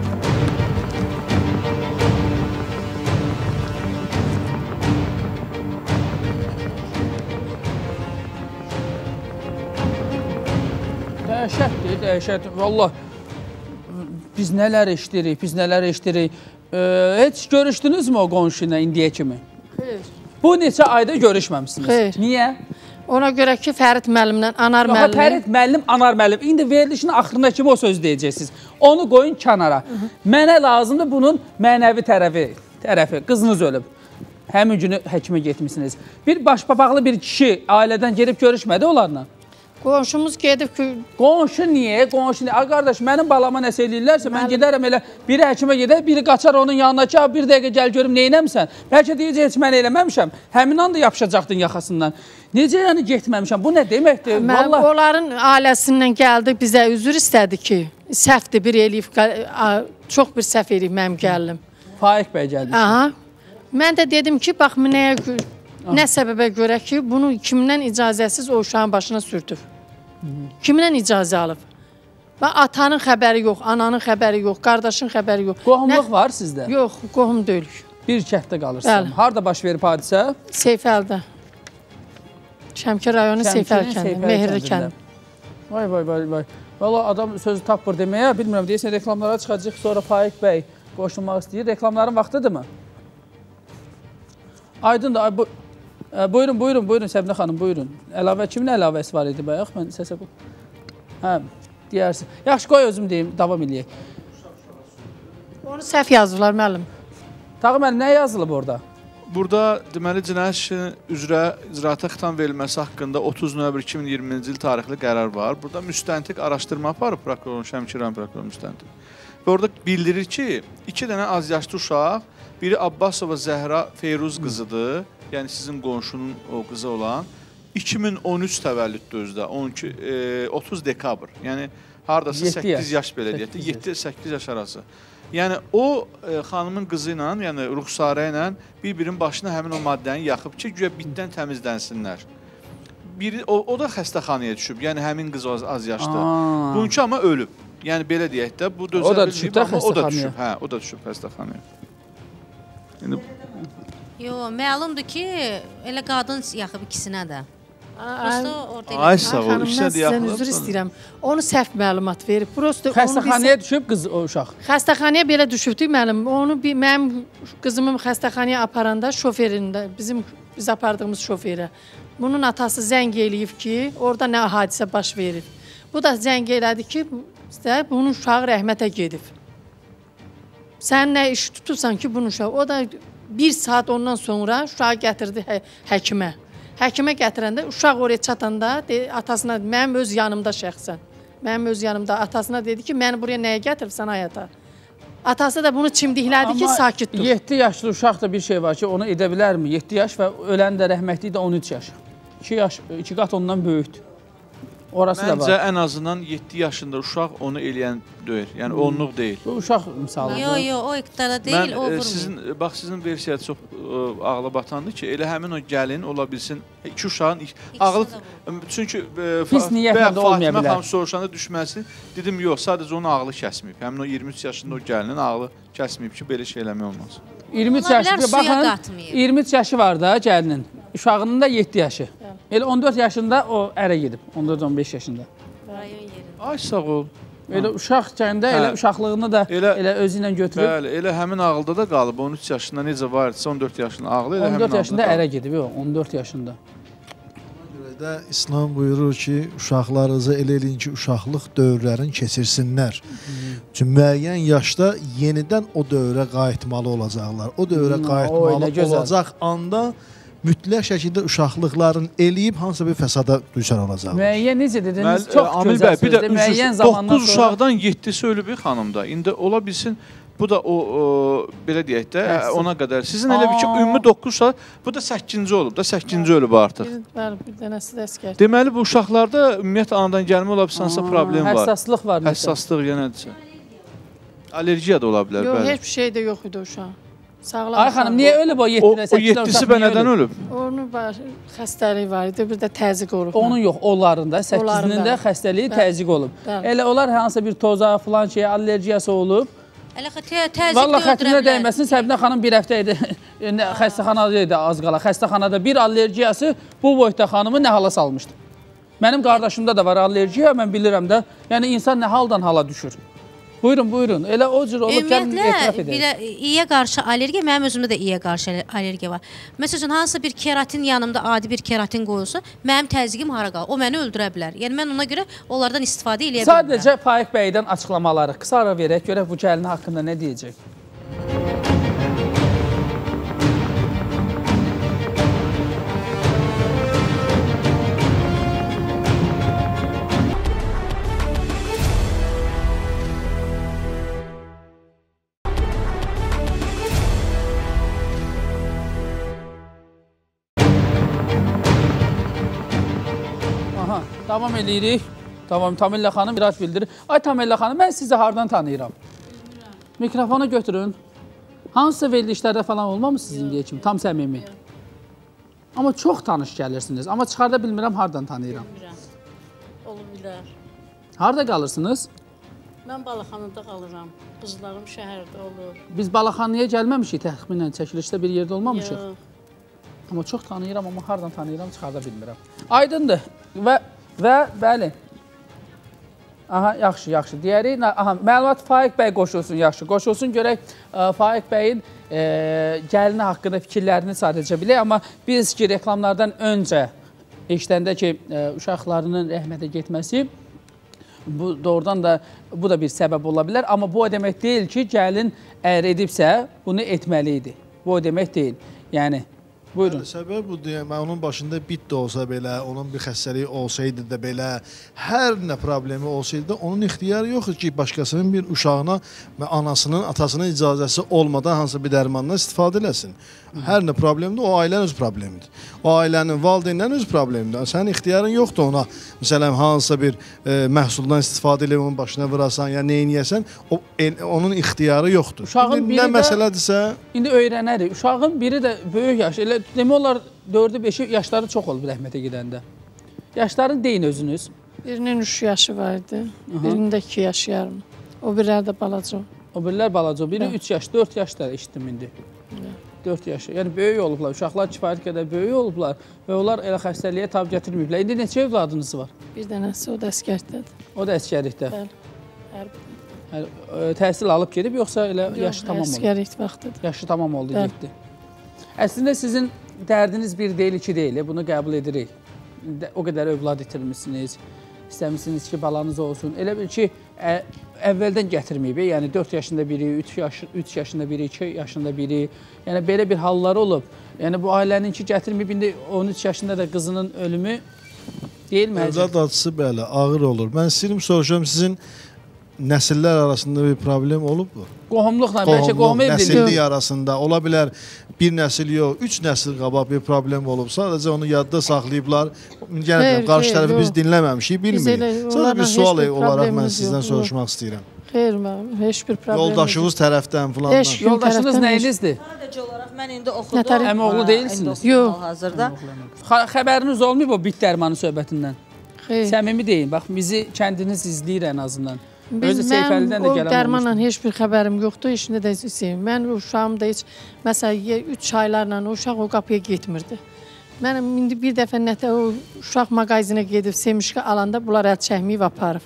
Dəhşətdir. Vallah, biz nələr eşdirik. Heç görüşdünüzmü o qonşu ilə indiyə kimi? Xeyr. Bu neçə ayda görüşməmişsiniz. Xeyr. Niyə? Ona görə ki, Fərid müəllimlə, Anar müəllim. Fərid müəllim, Anar müəllim. İndi verilişin axırına kimi o söz deyəcəksiniz. Onu qoyun kənara. Mənə lazımdır bunun mənəvi tərəfi. Qızınız ölüb. Həmin günü həkimə getmişsiniz. Bir başpapaqlı bir kişi ailədən gedib görüşmədi onlarla. Qonşumuz gedib ki... Qonşu niyə? Ay qardaş, mənim balama nəsə eləyirlərsə, mən gedərəm elə, biri həkimə gedər, biri qaçar onun yanına ki, bir dəqiqə gəl görüm, neynəmsən? Bəlkə deyəcək, heç mən eləməmişəm. Həmin anda yapışacaqdın yaxasından. Necə yəni getməmişəm? Bu nə deməkdir? Onların ailəsindən gəldi, bizə üzr istədi ki, səhvdir bir eləyib, çox bir səhv eləyib mənim gəlinim. Faiq bəy gəldi. Aha. Mən də dedim ki, bax, nə səbəbə görə ki, bunu kimdən icazəsiz o uşağın başına sürtüb. Kimdən icazə alıb? Atanın xəbəri yox, ananın xəbəri yox, qardaşın xəbəri yox. Qohumluq var sizdə? Yox, qohum deyilik. Bir kənddə qalırsın. Harada baş verib hadisə? Seyfəldə. Şəmkir rayonu Seyfəl kəndi, Mehirli kəndi. Vay. Valla adam sözü tapmır deməyə, bilmirəm, deyəsən reklamlara çıxacaq, sonra Faiq bəy qoşulmaq istəyir. Reklamların vaxtıdır mı? Aydındır. Buyurun Səbinə xanım, buyurun. Əlavə kimin əlavəsi var idi bayaq? Mən səsə qoy. Hə, deyərsin. Yaxşı, qoy özüm deyim, davam eləyək. Onu səhv yazırlar müəllim. Tağı müəllim, nə yazılıb orada? Burada deməli cinayət işi üzrə icraata xitam verilməsi haqqında 30 noyabr 2020-ci il tarixli qərar var. Burada müstəntiq araşdırma aparıb prokurorun, Şəmkir prokuror müstəntiq. Və orada bildirir ki, 2 dənə az yaşlı uşaq, biri Abbasova Zəhra Feyruz qızıdır, yəni sizin qonşunun o qızı olan, 2013 təvəllüddür özdə, 30 dekabr, yəni haradasa 8 yaş belə deyək, 7-8 yaş arası. Yəni o xanımın qızı ilə, yəni Ruxsarə ilə bir-birinin başına həmin o maddəni yaxıb ki, güya bitdən təmizlənsinlər. O da xəstəxanaya düşüb, yəni həmin qız az yaşlı. Bununki amma ölüb. Yəni belə deyək də, bu dözə bilməyib, amma o da düşüb. Hə, o da düşüb xəstəxanaya. Yox, məlumdur ki, elə qadın yaxıb ikisinə də. Ay sağ ol, işlədi yaxılıb. Üzr istəyirəm. Onu səhv məlumat verib. Xəstəxanaya düşüb qız o uşaq. Xəstəxanaya belə düşübdü müəllim. Onu mənim qızımın xəstəxanaya aparanda şoferində, biz apardığımız şoferə. Bunun atası zəng eləyib ki, orada nə hadisə baş verib. Bu da zəng elədi ki, bunun uşağı rəhmətə gedib. Sən nə iş tutursan ki, bunun uşağı. O da 1 saat ondan sonra uşağı gətirdi həkimə. Həkimə gətirəndə, uşaq oraya çatanda atasına, mənim öz yanımda şəxsən, atasına dedi ki, məni buraya nəyə gətiribsən həyata? Atası da bunu çimdiklədi ki, sakit dur. Amma 7 yaşlı uşaq da bir şey var ki, onu edə bilərmi? 7 yaş və ölən də rəhmətli də 13 yaş. 2 qat ondan böyükdür. Orası da var. Məncə ən azından 7 yaşında uşaq onu eləyən deyil. Yəni onluq deyil. Bu uşaq misalı. Yox, o iqtidara deyil, o vurmur. Bax sizin versiya çox ağla batandır ki, elə həmin o gəlin ola bilsin 2 uşağın ağlı çünki pis niyyətlə də olmaya bilər. Fatimə xanım soruşanda düşməsi dedim yox, sadəcə onun ağlı kəsməyib. Həmin o 23 yaşında o gəlinin ağlı kəsməyib ki, belə şey eləmək olmaz. 23 yaşı, baxın, 23 yaşı var da gəlinin. Uşağının da 7 yaşı. Elə 14 yaşında o ərə gedib, 14-15 yaşında. Ay sağ ol. Elə uşaq kəndə, elə uşaqlığını da elə özü ilə götürüb. Bəli, elə həmin ağılda da qalıb. 13 yaşında necə var idisə 14 yaşında ağlı elə həmin 14 yaşında ərə gedib, yox, 14 yaşında. Ona görə də İslam buyurur ki, uşaqlarınızı elə eləyin ki, uşaqlıq dövrlərini keçirsinlər. Çünki müəyyən yaşda yenidən o dövrə qayıtmalı olacaqlar. O dövrə qayıtmalı olacaq anda mütləq şəkildə uşaqlıqlarını eləyib hansısa bir fəsada düşər olacaq. Müəyyən necə dediniz? Çox gözəl sözdür. Müəyyən zamandan sonra 9 uşaqdan 7-si ölüb xanımda. İndi ola bilsin bu da o belə deyək də ona qədər. Sizin elə bir ki ümumi 9 uşaq, bu da 8-ci olub da 8-ci ölüb artıq. Bəli, bir dənəsi də əsgər. Deməli bu uşaqlarda ümumiyyətlə anadan gəlmə ola bilsansa problem var. Həssaslıq var. Həssaslıq yenədirsə. Allergiya da ola bilər, bəli. Yox, heç bir şey də yox idi uşaq. Sağlam. Ay xanım, niyə ölüb o 7-dən 8-dən uşaq? O 7-si nədən ölüb? Onun xəstəliyi var idi, bir də təzyiq olub. Onun yox, onların da 8-nin də xəstəliyi təzyiq olub. Elə onlar hansısa bir toza, filan şeyə allergiyası olub. Elə təzyiq də Vallahi xətrinə dəyməsin, Səbinə xanım bir həftə idi, xəstəxanada idi az qala. Xəstəxanada bir allergiyası bu boyda xanımı nə hala salmışdı. Mənim qardaşımda da var allergiya, mən bilirəm də. Yəni insan nə haldan hala düşür. Buyurun. Elə o cür olub gəlin etiraf edək. Ümumiyyətlə, iyə qarşı allergiya, mənim özümdə də iyə qarşı allergiya var. Məsələn, hansısa bir keratin yanımda adi bir keratin qoyulsa, mənim təzyiqim hara qalır? O məni öldürə bilər. Yəni, mən ona görə onlardan istifadə edə bilmirəm. Sadəcə Faiq bəydən açıqlamaları qısa ara verək, görək bu gəlinin haqqında nə deyəcək. Davam edirik. Tamillə xanım biraz bildirir. Ay Tamillə xanım, mən sizi hardan tanıyıram? Mikrofonu götürün. Hansısa verilişlərdə falan olmamışsınız indiyə kimi? Tam səmimi. Amma çox tanış gəlirsiniz. Amma çıxarda bilmirəm, hardan tanıyıram? Bilmirəm. Ola bilər. Harada qalırsınız? Mən Balaxanıda qalıram. Qızlarım şəhərdə olur. Biz Balaxanıya gəlməmişik təxminən. Çəkilişdə bir yerdə olmamışıq. Yox. Amma çox tanıyıram, amma hardan tanıyıram, çıxarda bilmirəm. Aydındır. Və bəli. Aha, yaxşı. Deyərik, məlumat Faiq bəy qoşulsun, yaxşı. Qoşulsun, görək Faiq bəyin gəlini haqqında fikirlərini sadəcə bilək. Amma biz ki, reklamlardan öncə eşidəndə ki, uşaqlarının rəhmətə getməsi, doğrudan da bu da bir səbəb ola bilər. Amma bu o demək deyil ki, gəlin əgər edibsə, bunu etməli idi. Bu o demək deyil. Yəni, buyurun. Səbəb budur, onun başında bit də olsa belə, onun bir xəstəliyi olsaydı da belə, hər nə problemi olsaydı da, onun ixtiyarı yoxdur ki, başqasının bir uşağına və anasının, atasının icazəsi olmadan hansısa bir dərmandan istifadə eləsin. Hər nə problemdir, o ailənin öz problemidir. O ailənin, valideynlərin öz problemidir. Sənin ixtiyarın yoxdur ona, məsələn, hansısa bir məhsuldan istifadə elə, onun başına vırasan, ya neyniyəsən, onun ixtiyarı yoxdur. Nə məsələdirsə... İndi öyrənərik. Uşağın biri də böyük yaş, elə demək olar 4-5 yaşları çox olub rəhmətə gedəndə. Yaşlarını deyin özünüz. Birinin 3 yaşı vardı, birində 2 yaş yarım. O birilər də balaca. O birilər balaca, biri 3 yaş, 4 yaş da eşitdim indi. 4 yaşı. Yəni, böyük olublar. Uşaqlar kifayət qədər böyük olublar və onlar elə xəstəliyə tab gətirməyiblər. İndi neçə evladınız var? Bir dənəsi, o da əskərdədir. O da əskərlikdə? Bəli. Təhsil alıb gedib, yoxsa elə yaşı tamam oldu? Əskərlik vaxtıdır. Yaşı tamam oldu, getdi. Əslində sizin dərdiniz bir deyil, iki deyil. Bunu qəbul edirik. O qədər övlad itirmişsiniz. İstəmişsiniz ki, balanız olsun. Elə bil ki, əvvəldən gətirməyib. Yəni 4 yaşında biri, 3 yaşında biri, 2 yaşında biri. Yəni belə bir halları olub. Yəni bu ailənin ki, gətirməyib. İndi 13 yaşında da qızının ölümü deyilmə. Övlad acısı belə ağır olur. Mən istəyirəm soruşam, sizin nəsillər arasında bir problem olubmu? Qohumluqla, bəlkə qohum evliliyi. Nəsillik arasında ola bilər, bir nəsil yox, 3 nəsil qabaq bir problem olub. Sadəcə onu yadda saxlayıblar. Gələm, qarşı tərəfi biz dinləməmişik, bilmirik. Sadəcə bir sual olaraq mən sizdən soruşmaq istəyirəm. Xeyr, heç bir problem yox. Yoldaşınız tərəfdən filan. Yoldaşınız nəyinizdir? Sadəcə olaraq mən indi oxudum. Əmioğlu deyilsiniz? Yox. Xəbəriniz olmayıb o bit dərmanı söhbətindən? Xeyr. Səmimi deyin, bax, bizi kəndiniz izləyir ən azından. Mən o dərmanla heç bir xəbərim yoxdur, işində də istəyim. Mən uşağım da heç, məsələn, 3 aylarla uşaq o qapıya getmirdi. Mən indi bir dəfə nətə o uşaq mağazinə gedib, semişki alanda bunlar əl çəkməyib aparıb.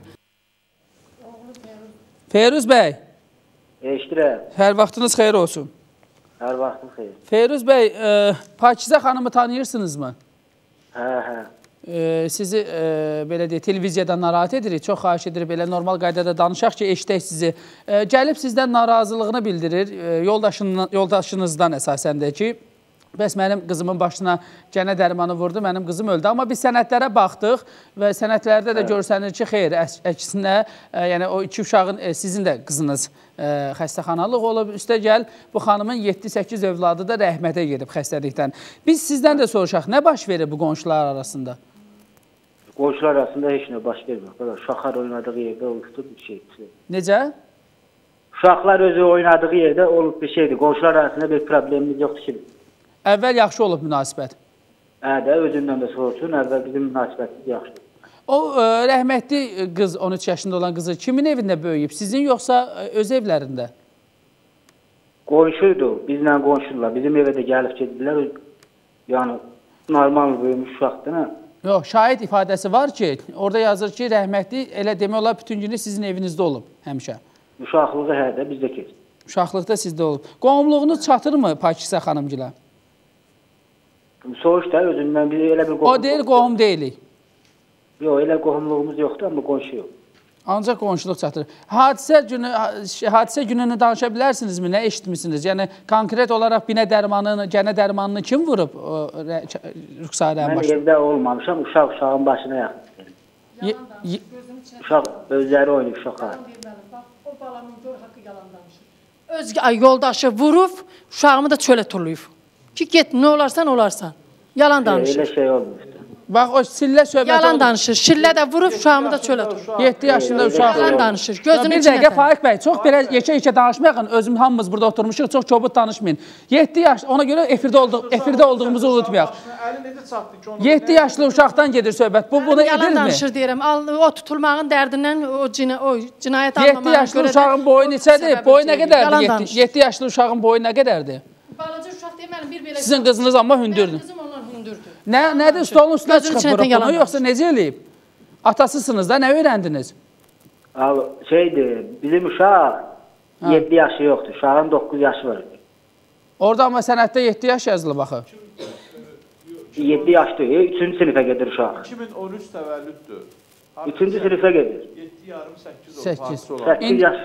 Feyruz bəy. Eşdirəm. Hər vaxtınız xeyir olsun. Hər vaxtınız xeyir. Feyruz bəy, Pakizə xanımı tanıyırsınızmı? Hə. Sizi belə deyək, televiziyadan narahat edirik. Çox xahiş edirik, belə normal qaydada danışaq ki, eşidək sizi. Gəlib sizdən narazılığını bildirir, yoldaşınızdan əsasən də ki, bəs mənim qızımın başına gənə dərmanı vurdu, mənim qızım öldü. Amma biz sənədlərə baxdıq və sənədlərdə də görsənir ki, xeyr, əksinə, yəni o 2 uşağın, sizin də qızınız xəstəxanalıq olub. Üstəgəl, bu xanımın 7-8 övladı da rəhmətə gedib xəstəlikdən. Biz sizdən də soruşaq, nə baş verir bu qonşular arasında? Qonşular arasında heç nə baş vermir. Uşaqlar oynadığı yerdə olubdur bir şey. Necə? Uşaqlar özü oynadığı yerdə olub bir şeydir. Qonşular arasında bir problemimiz yoxdur ki. Əvvəl yaxşı olub münasibət? Də, özündən də soruşsun, əvvəl bizim münasibətimiz yaxşıdır. O rəhmətli qız, 13 yaşında olan qızı kimin evində böyüyüb? Sizin yoxsa öz evlərində? Qonşuydu, bizlə qonşudular. Bizim evə də gəlib gediblər. Yəni, normal böyümüş uşaqdır, nə? Yox, şahid ifadəsi var ki, orada yazır ki, rəhmətli elə demək olar bütün günü sizin evinizdə olub həmişə. Uşaqlığı hədə bizdə keçir. Uşaqlıqda sizdə olub. Qohumluğunuz çatırmı Pakisə xanımgilə? Soğuş da özündən biz elə bir qohum... O deyil, qohum deyilik. Yox, elə qohumluğumuz yoxdur, amma qonşu yox. Ancaq qonşuluq çatır. Hadisə gününü danışa bilərsinizmi? Nə eşitmişsiniz? Yəni, konkret olaraq gənə dərmanını kim vurub Rüxsarənin başına? Mən evdə olmamışam, uşağın başına yaxın. Uşaq özləri oynayıb uşaqlar. O balamın gör haqqı yalan danışır. Öz yoldaşı vurub, uşağımı da çölə turlayıb. Ki, get, nə olarsan, olarsan. Yalan danışır. Elə şey olmuşdur. Bax, o sillə söhbət... Yalan danışır. Şillə də vurub, uşağımı da çölə turlayıb. 7 yaşında uşaq... Yalan danışır. Gözünün bir içinə dəqiqə, Faiq bəy, çox belə yekə-yekə danışmayaq. Özüm hamımız burada oturmuşuq, çox çobud danışmayın. 7 yaş, ona görə efirdə olduğumuzu unutmayaq. 7 yaşlı uşaqdan gedir söhbət. Bu, bunu edirmi? Yalan danışır deyirəm. O tutulmağın dərdindən, o cinayət almamağın... 7 yaşlı uşağın boyu neçədir? Boyu nə qədərdir? 7 yaşlı uşağın boyu nə qədərdir? Balaca uşaq deməlim, bir belə... Sizin qızınız amma hündürdür. Mənim qızım ondan hündürdür. Nədir, stolun üstünə çıxıb bunu, yoxsa necə eləyib? Atasısınız da, nə öyrəndiniz? Şeydir, bizim uşaq 7 yaşı yoxdur. Uşağın 9 yaşı var. Orada amma sənətdə 7 yaş yazılıb axı. 7 yaşdır. 3-cü sinifə gedir uşaq. 2013 təvəllüddür. 3-cü sinifə gedir. 7 yarım 8 8. olur. 8 yaş.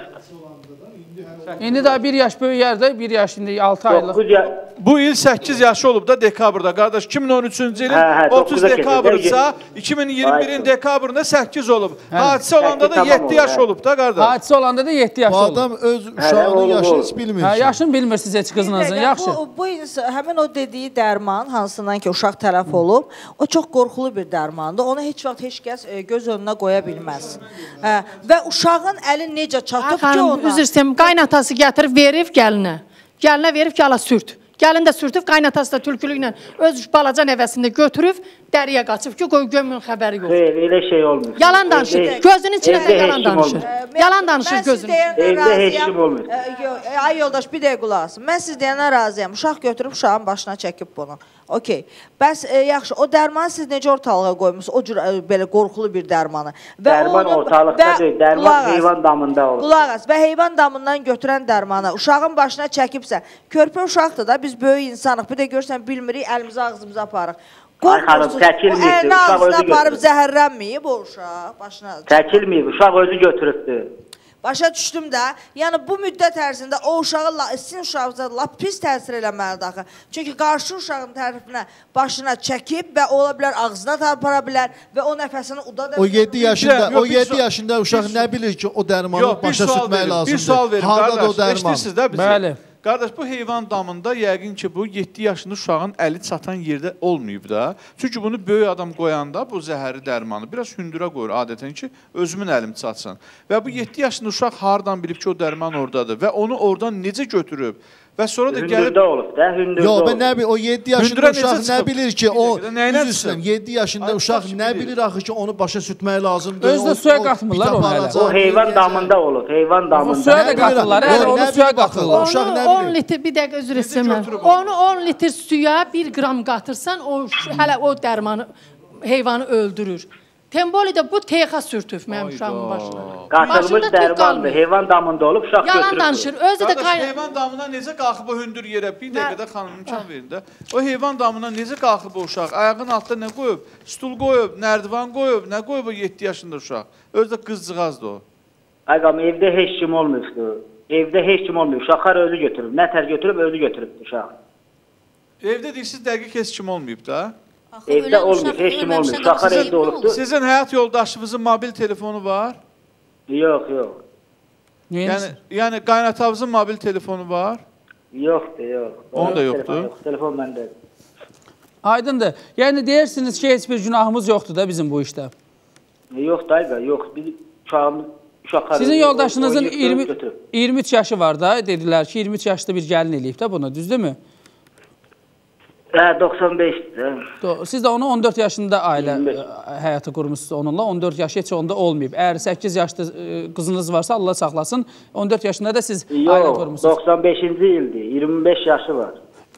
İndi daha 1 yaş böyüyərdə, 1 yaş indi 6 aylıq. 9 yaş. Bu il 8 yaşı olub da dekabrda. Qardaş 2013-cü ilin Hə, 30 9-a dekabrdsa 2021-in dekabrında 8 olub. Hadisə olanda da 7 yaş olub da qardaş. Hadisə olanda da 7 yaş Bu olub. adam öz uşağının yaşını heç bilmir. Hə, yaşını bilmirsiniz heç qızınızın, yaxşı. Bu həmin o dediyi dərman, hansından ki uşaq tələf olub, o çox qorxulu bir dərmandır. Onu heç vaxt heç kəs göz önünə qoya bilməz. Və uşağın əli necə çatıb ki ona? Üzr istəyirəm, qaynatası gətirib verib gəlinə. Gəlinə verib ki, ala sürt. Gəlin də sürtüb, qaynatası da tülkülüklə öz balaca nəvəsində götürüb, dəriyə qaçıb ki, gömün xəbəri yox. Xeyr, elə şey olmur. Yalan danışır, gözünün içində də yalan danışır. Yalan danışır gözünün içində. Evdə heç kim olmur. Ay yoldaş, bir dəqiqə qulaq asın. Mən siz deyənə razıyam. Uşaq götürüb uşağın başına çəkib bunu. Okey. Bəs yaxşı, o dərmanı siz necə ortalığa qoymusunuz? O cür belə qorxulu bir dərmanı. Dərman ortalıqda deyil, dərman heyvan damında olur. Qulaq as, və heyvan damından götürən dərmanı uşağın başına çəkibsə, körpə uşaqdır da, biz böyük insanıq. Bir də görsən bilmirik, əlimizi ağzımıza aparıq. Qorxmursuz, o əlini ağzına aparıb zəhərlənməyib o uşaq başına. Çəkilməyib, uşaq özü götürübdür. Başa düşdüm də, yəni bu müddət ərzində o uşağı, sizin uşağınıza lap pis təsir eləməlidir axı. Çünki qarşı uşağın tərifinə başına çəkib və ola bilər ağzına da apara bilər və o nəfəsini uda da bilər. O 7 yaşında uşaq nə bilir ki, o dərmanı başa sürtmək lazımdır. Bir sual verin, qardaş, eşitirsiniz də bizi? Bəli. Qardaş, bu heyvan damında yəqin ki, bu 7 yaşında uşağın əli çatan yerdə olmayıb da. Çünki bunu böyük adam qoyanda bu zəhəri dərmanı biraz hündürə qoyur adətən ki, özümün əlim çatsın. Və bu 7 yaşında uşaq hardan bilib ki, o dərman oradadır və onu oradan necə götürüb? Və sonra da gəlib... Hündürdə olub da, hündürdə olub. Yox, mən o 7 yaşında uşaq nə bilir ki, o 7 yaşında uşaq nə bilir axı ki, onu başa sürtmək lazımdır. Özdə suya qatmırlar onu hələ. O heyvan damında olub, heyvan damında. Suya da qatırlar, hələ onu suya qatırlar. Onu 10 litr, bir dəqiqə üzr istəyirəm. Onu 10 litr suya 1 qram qatırsan, hələ o dərmanı, heyvanı öldürür. Tembolidə bu texa sürtüb mənim uşağımın başına. Qatılmış dərmandır, heyvan damında olub, uşaq götürüb. Yalan danışır, özü də Qardaş, heyvan damına necə qalxıb o hündür yerə? Bir dəqiqədə xanım imkan verin də. O heyvan damına necə qalxıb o uşaq? Ayağının altında nə qoyub? Stul qoyub, nərdivan qoyub, nə qoyub o 7 yaşında uşaq? Özü də qızcığazdır o. Ağam, evdə heç kim olmuşdur. Evdə heç kim olmuyor. Uşaqlar özü götürüb. Nətər götürüb, özü götürübdür uşaq. Evdə deyirsiniz, dəqiq heç kim olmayıb da? Evdə olmuyor, heç kim olmuyor. Uşaqlar evdə olubdur. Sizin həyat yoldaşınızın mobil telefonu var? Yox, yox. Yəni qaynatavızın mobil telefonu var? Yoxdur, yox. Onun da yoxdur? Telefon məndə. Aydındır. Yəni deyirsiniz ki, heç bir günahımız yoxdur da bizim bu işdə. Yox, dayıqa, yox. Biz uşaqlar... Sizin yoldaşınızın 23 yaşı var da, dedilər ki, 23 yaşlı bir gəlin eləyib də bunu, düzdürmü? Hə, 95-dir. Siz də onu 14 yaşında ailə həyatı qurmuşsunuz onunla, 14 yaşı heç onda olmayıb. Əgər 8 yaşlı qızınız varsa, Allah saxlasın, 14 yaşında da siz ailə qurmuşsunuz. Yox, 95-ci ildir, 25 yaşı var.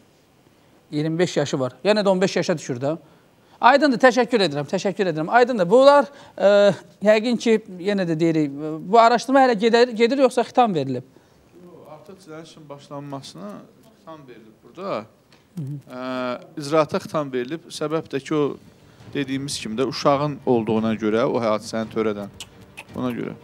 25 yaşı var, yəni də 15 yaşa düşür də. Aydındır, təşəkkür edirəm, təşəkkür edirəm. Aydındır, bunlar yəqin ki, yenə də deyirik, bu araşdırma hələ gedir, yoxsa xitam verilib? Artıq cinayətin başlanmasına xitam verilib burada. İcraata xitam verilib. Səbəb də ki, o dediyimiz kimi də uşağın olduğuna görə, o hadisəni törədən. Ona görə.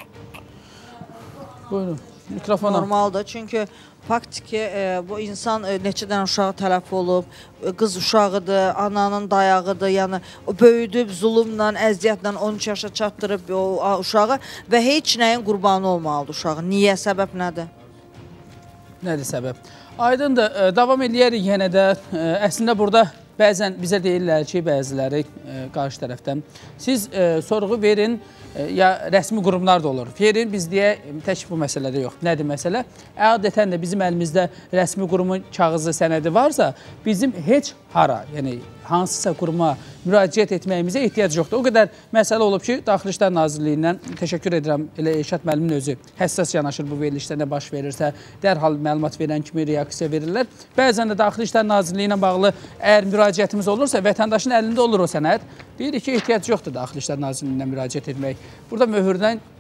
Buyurun, mikrofona. Normaldır, çünki faktiki bu insan neçə dənə uşağı tələf olub, qız uşağıdır, ananın dayağıdır, yəni böyüdüb, zulümlə, əziyyətlə 13 yaşa çatdırıb o uşağı və heç nəyin qurbanı olmalıdır uşağı. Niyə, səbəb nədir? Nədir səbəb? Aydındır, davam edəyərik yenə də. Əslində burada bəzən bizə deyirlər ki, bəziləri qarşı tərəfdən, siz sorğu verin, ya rəsmi qurumlar da olur. Verin, biz deyə tək bu məsələdə yox. Nədir məsələ? Adətən də bizim əlimizdə rəsmi qurumun kağızı sənədi varsa, bizim heç hara, yəni hansısa quruma müraciət etməyimizə ehtiyac yoxdur. O qədər məsələ olub ki, Daxili İşlər Nazirliyindən təşəkkür edirəm, elə Elşad müəllimin özü həssas yanaşır bu verilişdə nə baş verirsə, dərhal məlumat verən kimi reaksiya verirlər. Bəzən də Daxili İşlər Nazirliyi ilə bağlı əgər müraciətimiz olursa, vətəndaşın əlində olur o sənəd. Deyirik ki, ehtiyac yoxdur Daxili İşlər Nazirliyinə müraciət etmək. Burada möhürdən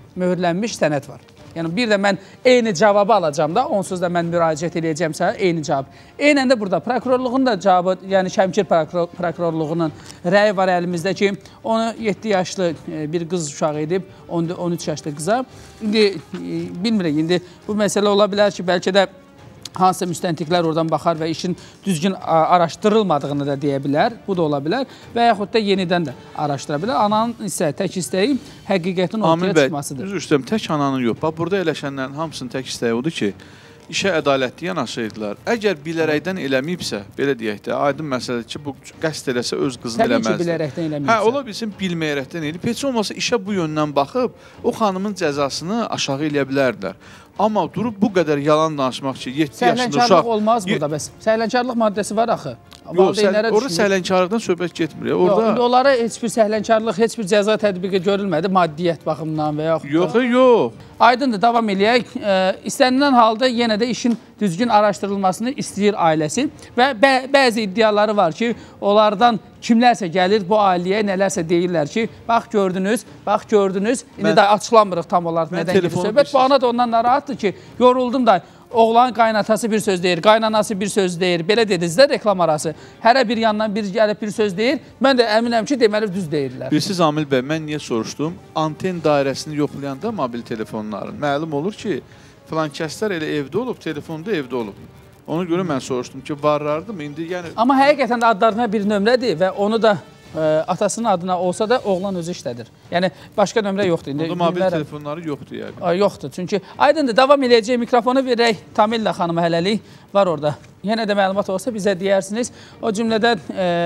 möhürlənmiş sənəd var. Yəni bir də mən eyni cavabı alacağam da, onsuz da mən müraciət edəcəmsə eyni cavab. Eynən də burada prokurorluğun da cavabı, yəni Şəmkir prokurorluğunun rəyi var əlimizdə ki, onu 7 yaşlı bir qız uşağı edib, 13 yaşlı qıza. İndi bilmirək, indi bu məsələ ola bilər ki, bəlkə də hansısa müstəntiqlər oradan baxar və işin düzgün araşdırılmadığını da deyə bilər. Bu da ola bilər və yaxud da yenidən də araşdıra bilər. Ananın isə tək istəyi həqiqətin ortaya çıxmasıdır. Üzr istəyirəm, tək ananın yox. Bax, burada eləşənlərin hamısının tək istəyi odur ki, işə ədalətli yanaşırdılar. Əgər bilərəkdən eləməyibsə, belə deyək də, aydın məsələdir ki, bu qəsd eləsə öz qızını eləməzdir. Təbii ki, bilərəkdən eləməyibsə. Hə, ola bilsin, bilməyərəkdən eləyib. Heç olmasa işə bu yöndən baxıb, o xanımın cəzasını aşağı eləyə bilərdilər. Amma durub bu qədər yalan danışmaq ki, 7 yaşında uşaq... Səhlənkarlıq olmaz burada bəs. Səhlənkarlıq maddəsi var axı. Yox, orada səhlənkarlıqdan söhbət getmir. Yox, onlara heç bir səhlənkarlıq, heç bir cəza tətbiqi görülmədi maddiyyət baxımından və yaxud da... Yox. Aydındır, davam eləyək. İstənilən halda yenə də işin düzgün araşdırılmasını istəyir ailəsi və bəzi iddiaları var ki, onlardan kimlərsə gəlir bu ailəyə nələrsə deyirlər ki, bax gördünüz, indi də açıqlamırıq tam olaraq nədən gedir söhbət. Bu ana da ondan narahatdır ki, yoruldum da oğlan qaynatası bir söz deyir, qaynanası bir söz deyir, belə dediniz də reklam arası. Hərə bir yandan bir gəlib bir söz deyir, mən də əminəm ki, deməli düz deyirlər. Bilirsiniz Amil bəy, mən niyə soruşdum? Anten dairəsini yoxlayanda mobil telefonların məlum olur ki, filan kəslər elə evdə olub, telefonda evdə olub. Ona görə mən soruşdum ki, varlardı mı? İndi yəni... Amma həqiqətən də adlarına bir nömrədir və onu da atasının adına olsa da oğlan özü işlədir. Yəni, başqa nömrə yoxdur. Onda mobil telefonları yoxdur yəni. Yoxdur, çünki aydındır, davam edəcək mikrofonu verək. Tamillə xanıma hələlik var orada. Yenə də məlumat olsa bizə deyərsiniz. O cümlədən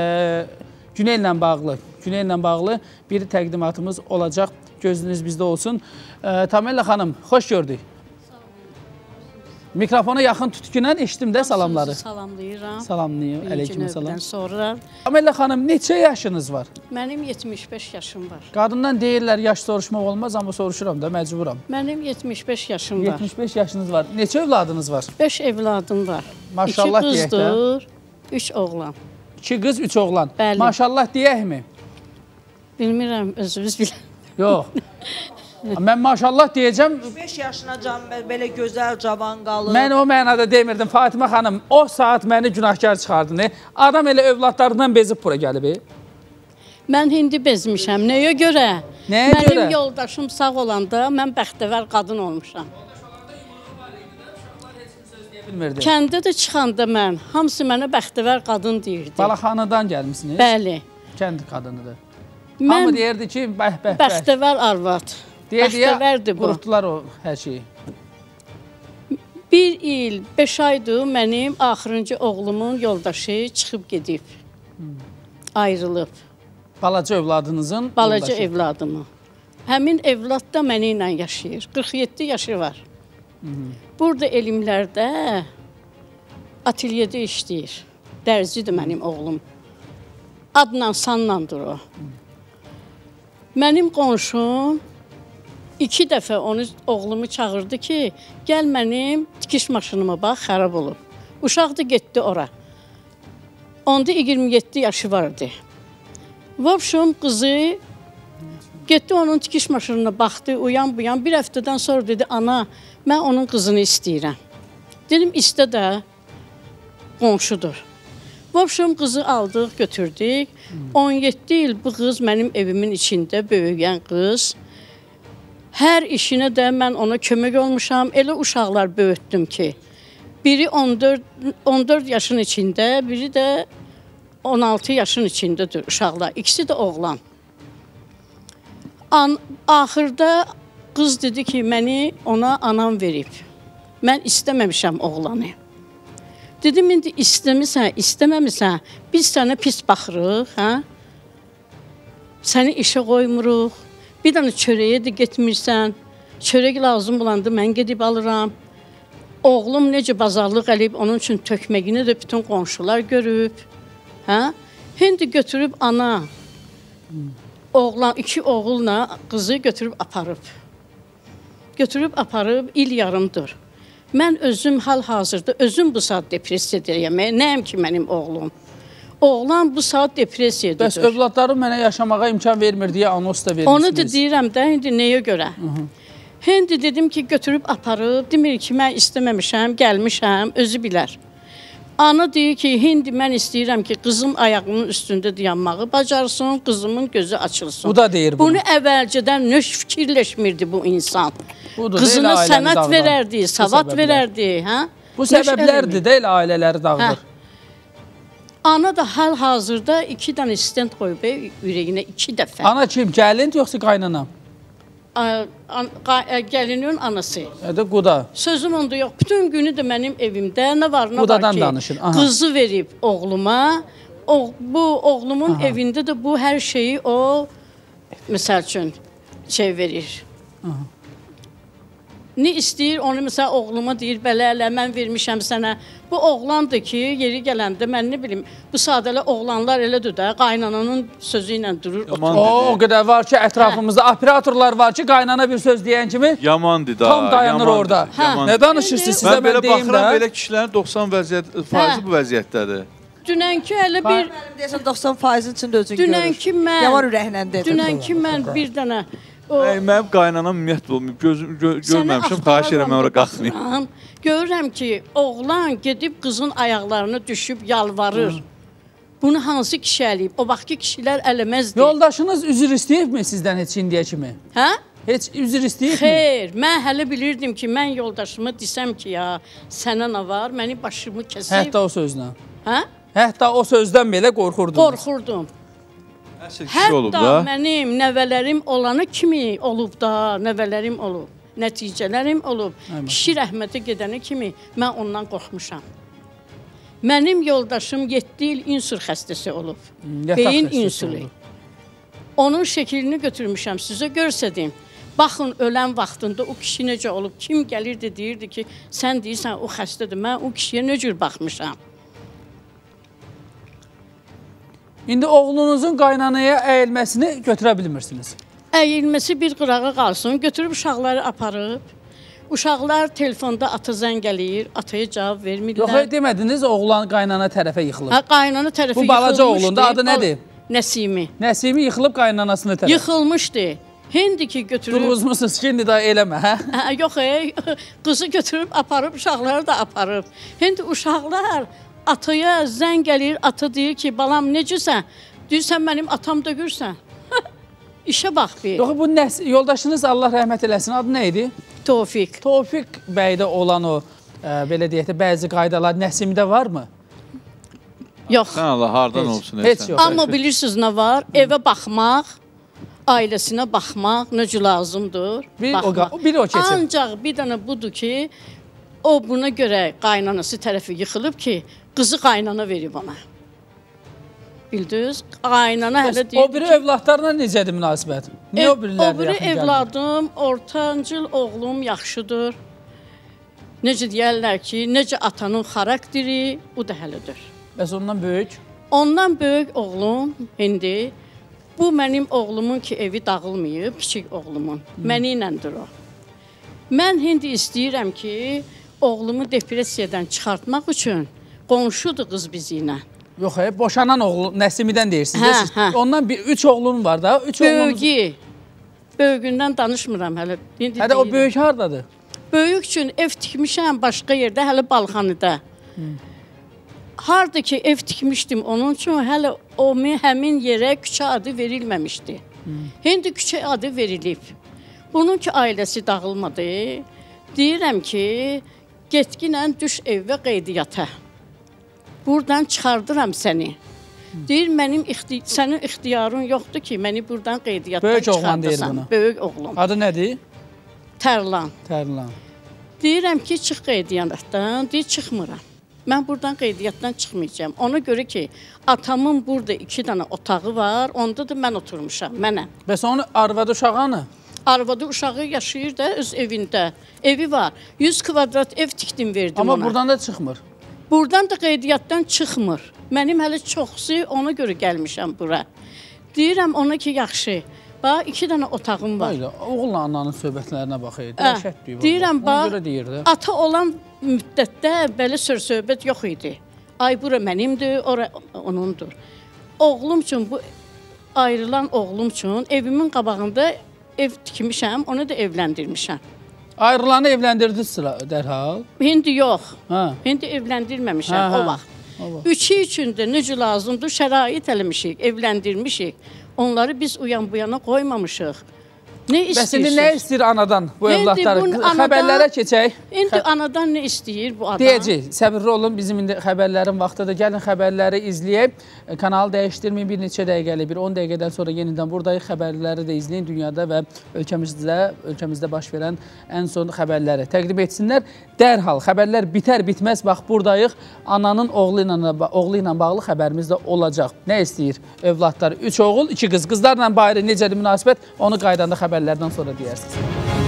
Günellə bağlı bir təqdimatımız olacaq. Gözünüz bizdə olsun. Tamillə xanım, xoş gördük. Mikrofona yaxın tutkunən eşitdim də salamları. Salamlayıram. Salamlayım, əleyküm salam. Sonra... Tamillə xanım, neçə yaşınız var? Mənim 75 yaşım var. Qadından deyirlər, yaş soruşmaq olmaz, amma soruşuram da, məcburam. Mənim 75 yaşım var. 75 yaşınız var. Neçə evladınız var? 5 evladım var. Maşallah deyək də. 2 qızdır, 3 oğlan. 2 qız, 3 oğlan. Bəli. Maşallah deyəkmi? Bilmirəm, özünüz bilən. Yox. Mən maşallah deyəcəm. 5 yaşına can belə gözəl, cavan qalır. Mən o mənada demirdim, Fatimə xanım. O saat məni günahkar çıxardın. Adam elə övladlarından bezib bura gəlib. Mən hindi bezmişəm. Nəyə görə? Nəyə görə? Mənim yoldaşım sağ olanda mən bəxtəvər qadın olmuşam. Kəndə də çıxanda mən, hamısı mənə bəxtəvər qadın deyirdi. Balaxanıdan gəlmişsiniz? Bəli. Kənd qadınıdır. Mən hamı deyirdi ki, bəxtəvər arvad. Bəxtəvərdir bu. Qurtdular o hər şeyi. 1 il, 5 aydır mənim axırıncı oğlumun yoldaşı çıxıb gedib. Ayrılıb. Balaca övladınızın Balaca yoldaşı. evladımı. Həmin evlad da mənə ilə yaşayır. 47 yaşı var. Burada elmlərdə ateliyədə işləyir. Dərzidir mənim oğlum. Adla, sanlandır o. Mənim qonşum 2 dəfə oğlumu çağırdı ki, gəl mənim tikiş maşınıma bax, xərab olub. Uşaq da getdi ora. Onda 27 yaşı vardı. Vəbşum qızı getdi onun tikiş maşınına baxdı, uyan buyan. Bir həftədən sonra dedi, ana, mən onun qızını istəyirəm. Dedim, istə də qonşudur. Vəbşum qızı aldıq, götürdük. 17 il bu qız mənim evimin içində böyüyən qız. Hər işinə də mən ona kömək olmuşam. Elə uşaqlar böyütdüm ki, biri 14 yaşın içində, biri də 16 yaşın içindədir uşaqlar. İkisi də oğlan. Axırda qız dedi ki, məni ona anam verib. Mən istəməmişəm oğlanı. Dedim, indi istəməmisən, biz sənə pis baxırıq, hə? Səni işə qoymuruq. Bir dənə çörəyə də getmirsən. Çörək lazım olanda mən gedib alıram. Oğlum necə bazarlıq eləyib, onun üçün tökməyini də bütün qonşular görüb. Hə? Hindi götürüb ana, oğlan, 2 oğulla qızı götürüb aparıb. Götürüb aparıb, il yarımdır. Mən özüm hal-hazırda, özüm bu saat depressiyadayım. Nəyəm ki mənim oğlum? Oğlan bu saat depressiyadadır. Bəs övladlarım mənə yaşamağa imkan vermir deyə anons da vermişsiniz. Onu da deyirəm də, indi nəyə görə? Hindi dedim ki götürüb aparıb, demir ki mən istəməmişəm, gəlmişəm, özü bilər. Ana deyir ki, Hindi mən istəyirəm ki, qızım ayağının üstündə dayanmağı bacarsın, qızımın gözü açılsın. Bu da deyir bunu. Bunu əvvəlcədən nöş fikirləşmirdi bu insan. Budur, Qızına sənət verərdi, savad verərdi. Hə? Bu səbəblərdir də elə ailələri dağılır. Ana da hal-hazırda 2 dənə stent qoyub ürəyinə 2 dəfə. Ana kim? Gəlin yoxsa qaynana? Gəlinin anası. Quda. Sözüm onda yox. Bütün günü də mənim evimdə nə var, nə Qudadan var ki, danışın. qızı verib oğluma. Bu oğlumun evində də bu hər şeyi o, məsəl üçün, verir. Nə istəyir, onu məsəl oğluma deyir, belə, mən vermişəm sənə. Bu oğlandır ki, yeri gələndə, mən nə bilim, bu sadələ oğlanlar elədir də, qaynananın sözü ilə durur. O qədər var ki, ətrafımızda operatorlar var ki, qaynana bir söz deyən kimi yamandır da. Tam dayanır orada. Nə danışırsınız sizə, mən deyim də. Mən belə baxıram, belə kişilərin 90% bu vəziyyətdədir. Dünənki hələ bir... Deyəsən 90% içində özün görür. Dünənki mən... Yaman ürəklə dedim. Dünənki mən bir dənə... Mənim qaynanam ümumiyyətlə olmayıb, görməmişəm, xahiş edirəm, mən ora qalxmayım. Görürəm ki, oğlan gedib qızın ayaqlarına düşüb yalvarır. Bunu hansı kişi eləyib? O vaxtki kişilər eləməzdi. Yoldaşınız üzr istəyibmi sizdən heç indiyə kimi? Hə? Heç üzr istəyibmi? Xeyr, mən hələ bilirdim ki, mən yoldaşıma desəm ki, ya sənə nə var, məni başımı kəsib. Hətta o sözlə. Hə? Hətta o sözdən belə qorxurdunuz. Qorxurdum. Hətta mənim nəvələrim olanı kimi olub da, nəvələrim olub, nəticələrim olub. Kişi rəhmətə gedəni kimi mən ondan qorxmuşam. Mənim yoldaşım 7 il insül xəstəsi olub. Beyin insülü. Onun şəklini götürmüşəm, sizə görsədim. Baxın, ölən vaxtında o kişi necə olub, kim gəlirdi, deyirdi ki, sən deyirsən o xəstədir, mən o kişiyə nə cür baxmışam. İndi oğlunuzun qaynanaya əyilməsini götürə bilmirsiniz. Əyilməsi bir qırağa qalsın, götürüb uşaqları aparıb. Uşaqlar telefonda ata zəng eləyir, ataya cavab vermirlər. Yox, demədiniz, oğlan qaynana tərəfə yıxılıb. Hə, qaynana tərəfə yıxılmışdı. Bu balaca oğlunda adı nədir? Nəsimi. Nəsimi yıxılıb qaynanasını tərəf. Yıxılmışdı. Hindi ki götürüb... Durğuzmuşsunuz ki, indi daha eləmə, hə? Yox, qızı götürüb aparıb, uşaqları da aparıb. Hindi uşaqlar... Ataya zəng gəlir, ata deyir ki, balam necəsən? Deyirsən, mənim atam da görsən. İşə bax bir. Yox, bu yoldaşınız Allah rəhmət eləsin, adı nə idi? Tofiq. Tofiq bəydə olan o, belə deyək də, bəzi qaydalar Nəsimdə varmı? Yox. Sən Allah, hardan olsun? Heç yox. Amma bilirsiniz nə var? Evə baxmaq, ailəsinə baxmaq necə lazımdır? Bir o keçir. Ancaq bir dənə budur ki, o buna görə qaynanası tərəfi yıxılıb ki, qızı qaynana verib ona. Bildiniz? Qaynana hələ deyir ki... O biri övladlarla necədir münasibət? Niyə o birilərdə yaxın gəlir? O biri evladım, ortancıl oğlum yaxşıdır. Necə deyərlər ki, necə atanın xarakteri, o da həlidir. Bəs ondan böyük? Ondan böyük oğlum, indi, bu mənim oğlumun ki, evi dağılmayıb, kiçik oğlumun. Məni iləndir o. Mən indi istəyirəm ki, oğlumu depressiyadan çıxartmaq üçün qonşudur qız bizi ilə. Yox, boşanan oğlu, Nəsimidən deyirsiniz. Ondan 3 oğlun var da. Böyüyü. Böyüyündən danışmıram hələ. Hələ o böyük haradadır? Böyük üçün ev tikmişəm başqa yerdə, hələ Balxanıda. Harada ki, ev tikmişdim onun üçün, hələ o həmin yerə küçə adı verilməmişdi. İndi küçə adı verilib. Bunun ki, ailəsi dağılmadı. Deyirəm ki, getginən düş evə qeydiyyata. Buradan çıxardıram səni. Deyir, sənin ixtiyarın yoxdur ki, məni buradan qeydiyyatdan çıxardasan. Böyük oğlan deyir bunu. Böyük oğlum. Adı nədir? Tərlan. Tərlan. Deyirəm ki, çıx qeydiyyatdan. Deyir, çıxmıram. Mən buradan qeydiyyatdan çıxmayacağım. Ona görə ki, atamın burada 2 dənə otağı var, onda da mən oturmuşam, mənəm. Bəs onun arvadı uşağını? Arvadı uşağı yaşayır da öz evində. Evi var. 100 kvadrat ev tikdim, verdim ona. Amma buradan da çıxmır. Buradan da qeydiyyatdan çıxmır. Mənim hələ çoxsu, ona görə gəlmişəm bura. Deyirəm ona ki, yaxşı. Bax, 2 dənə otağım var. Oğulla ananın söhbətlərinə baxır. Deyirəm, bax, ata olan müddətdə belə söhbət yox idi. Ay, bura mənimdir, ora onundur. Oğlum üçün, bu ayrılan oğlum üçün evimin qabağında ev tikmişəm, onu da evləndirmişəm. Ayrılanı evləndirdiniz dərhal? İndi yox. Ha. İndi evləndirməmişəm o vaxt. Üçü üçün də necə lazımdır, şərait eləmişik, evləndirmişik. Onları biz uyan bu yana qoymamışıq. Nə istəyirsiniz? Bəs indi nə istəyir anadan bu övladları? Xəbərlərə keçək. İndi anadan nə istəyir bu adam? Deyəcək, səbirli olun, bizim indi xəbərlərin vaxtıdır. Gəlin xəbərləri izləyək. Kanalı dəyişdirməyin, bir neçə dəqiqəli, bir 10 dəqiqədən sonra yenidən buradayıq. Xəbərləri də izləyin, dünyada və ölkəmizdə baş verən ən son xəbərləri təqdim etsinlər. Dərhal xəbərlər bitər-bitməz, bax buradayıq. Ananın oğlu ilə bağlı xəbərimiz də olacaq. Nə istəyir? Övladları 3 oğul, 2 qız. Qızlarla bayırı necədir münasibət? Onu qaydanda xəbərlərdən sonra deyərsiniz.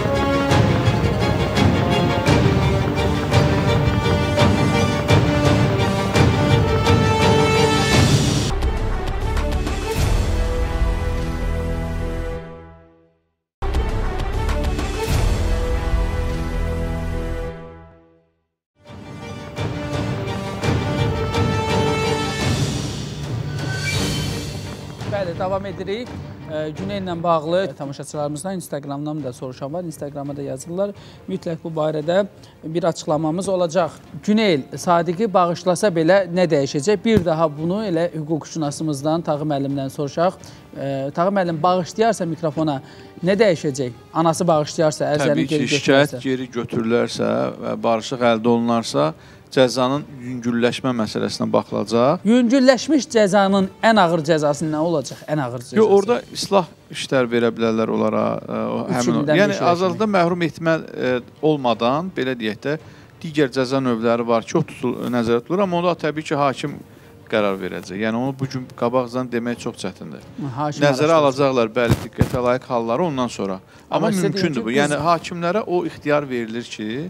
Bəli, davam edirik. Güney ilə bağlı tamaşaçılarımızdan Instagramdan da soruşan var. Instagrama da yazırlar. Mütləq bu barədə bir açıqlamamız olacaq. Güney Sadiqi bağışlasa belə nə dəyişəcək? Bir daha bunu elə hüquqşünasımızdan Tağı müəllimdən soruşaq. Tağı müəllim bağışlayarsa mikrofona nə dəyişəcək? Anası bağışlayarsa, ərzəni geri götürərsə? Təbii ki, şikayət geri götürülərsə və barışıq əldə olunarsa, cəzanın yüngülləşmə məsələsinə baxılacaq. Yüngülləşmiş cəzanın ən ağır cəzası nə olacaq? Ən ağır cəzası. Yox, orada islah işlər verə bilərlər onlara. Yəni, azadlıqdan məhrum etmə olmadan, belə deyək də, digər cəza növləri var ki, o nəzərə tutulur, amma onda təbii ki, hakim qərar verəcək. Yəni, onu bugün qabaqdan demək çox çətindir. Nəzərə alacaqlar, bəli, diqqətə layiq halları ondan sonra. Amma mümkündür bu. Yəni, hakimlərə o ixtiyar verilir ki,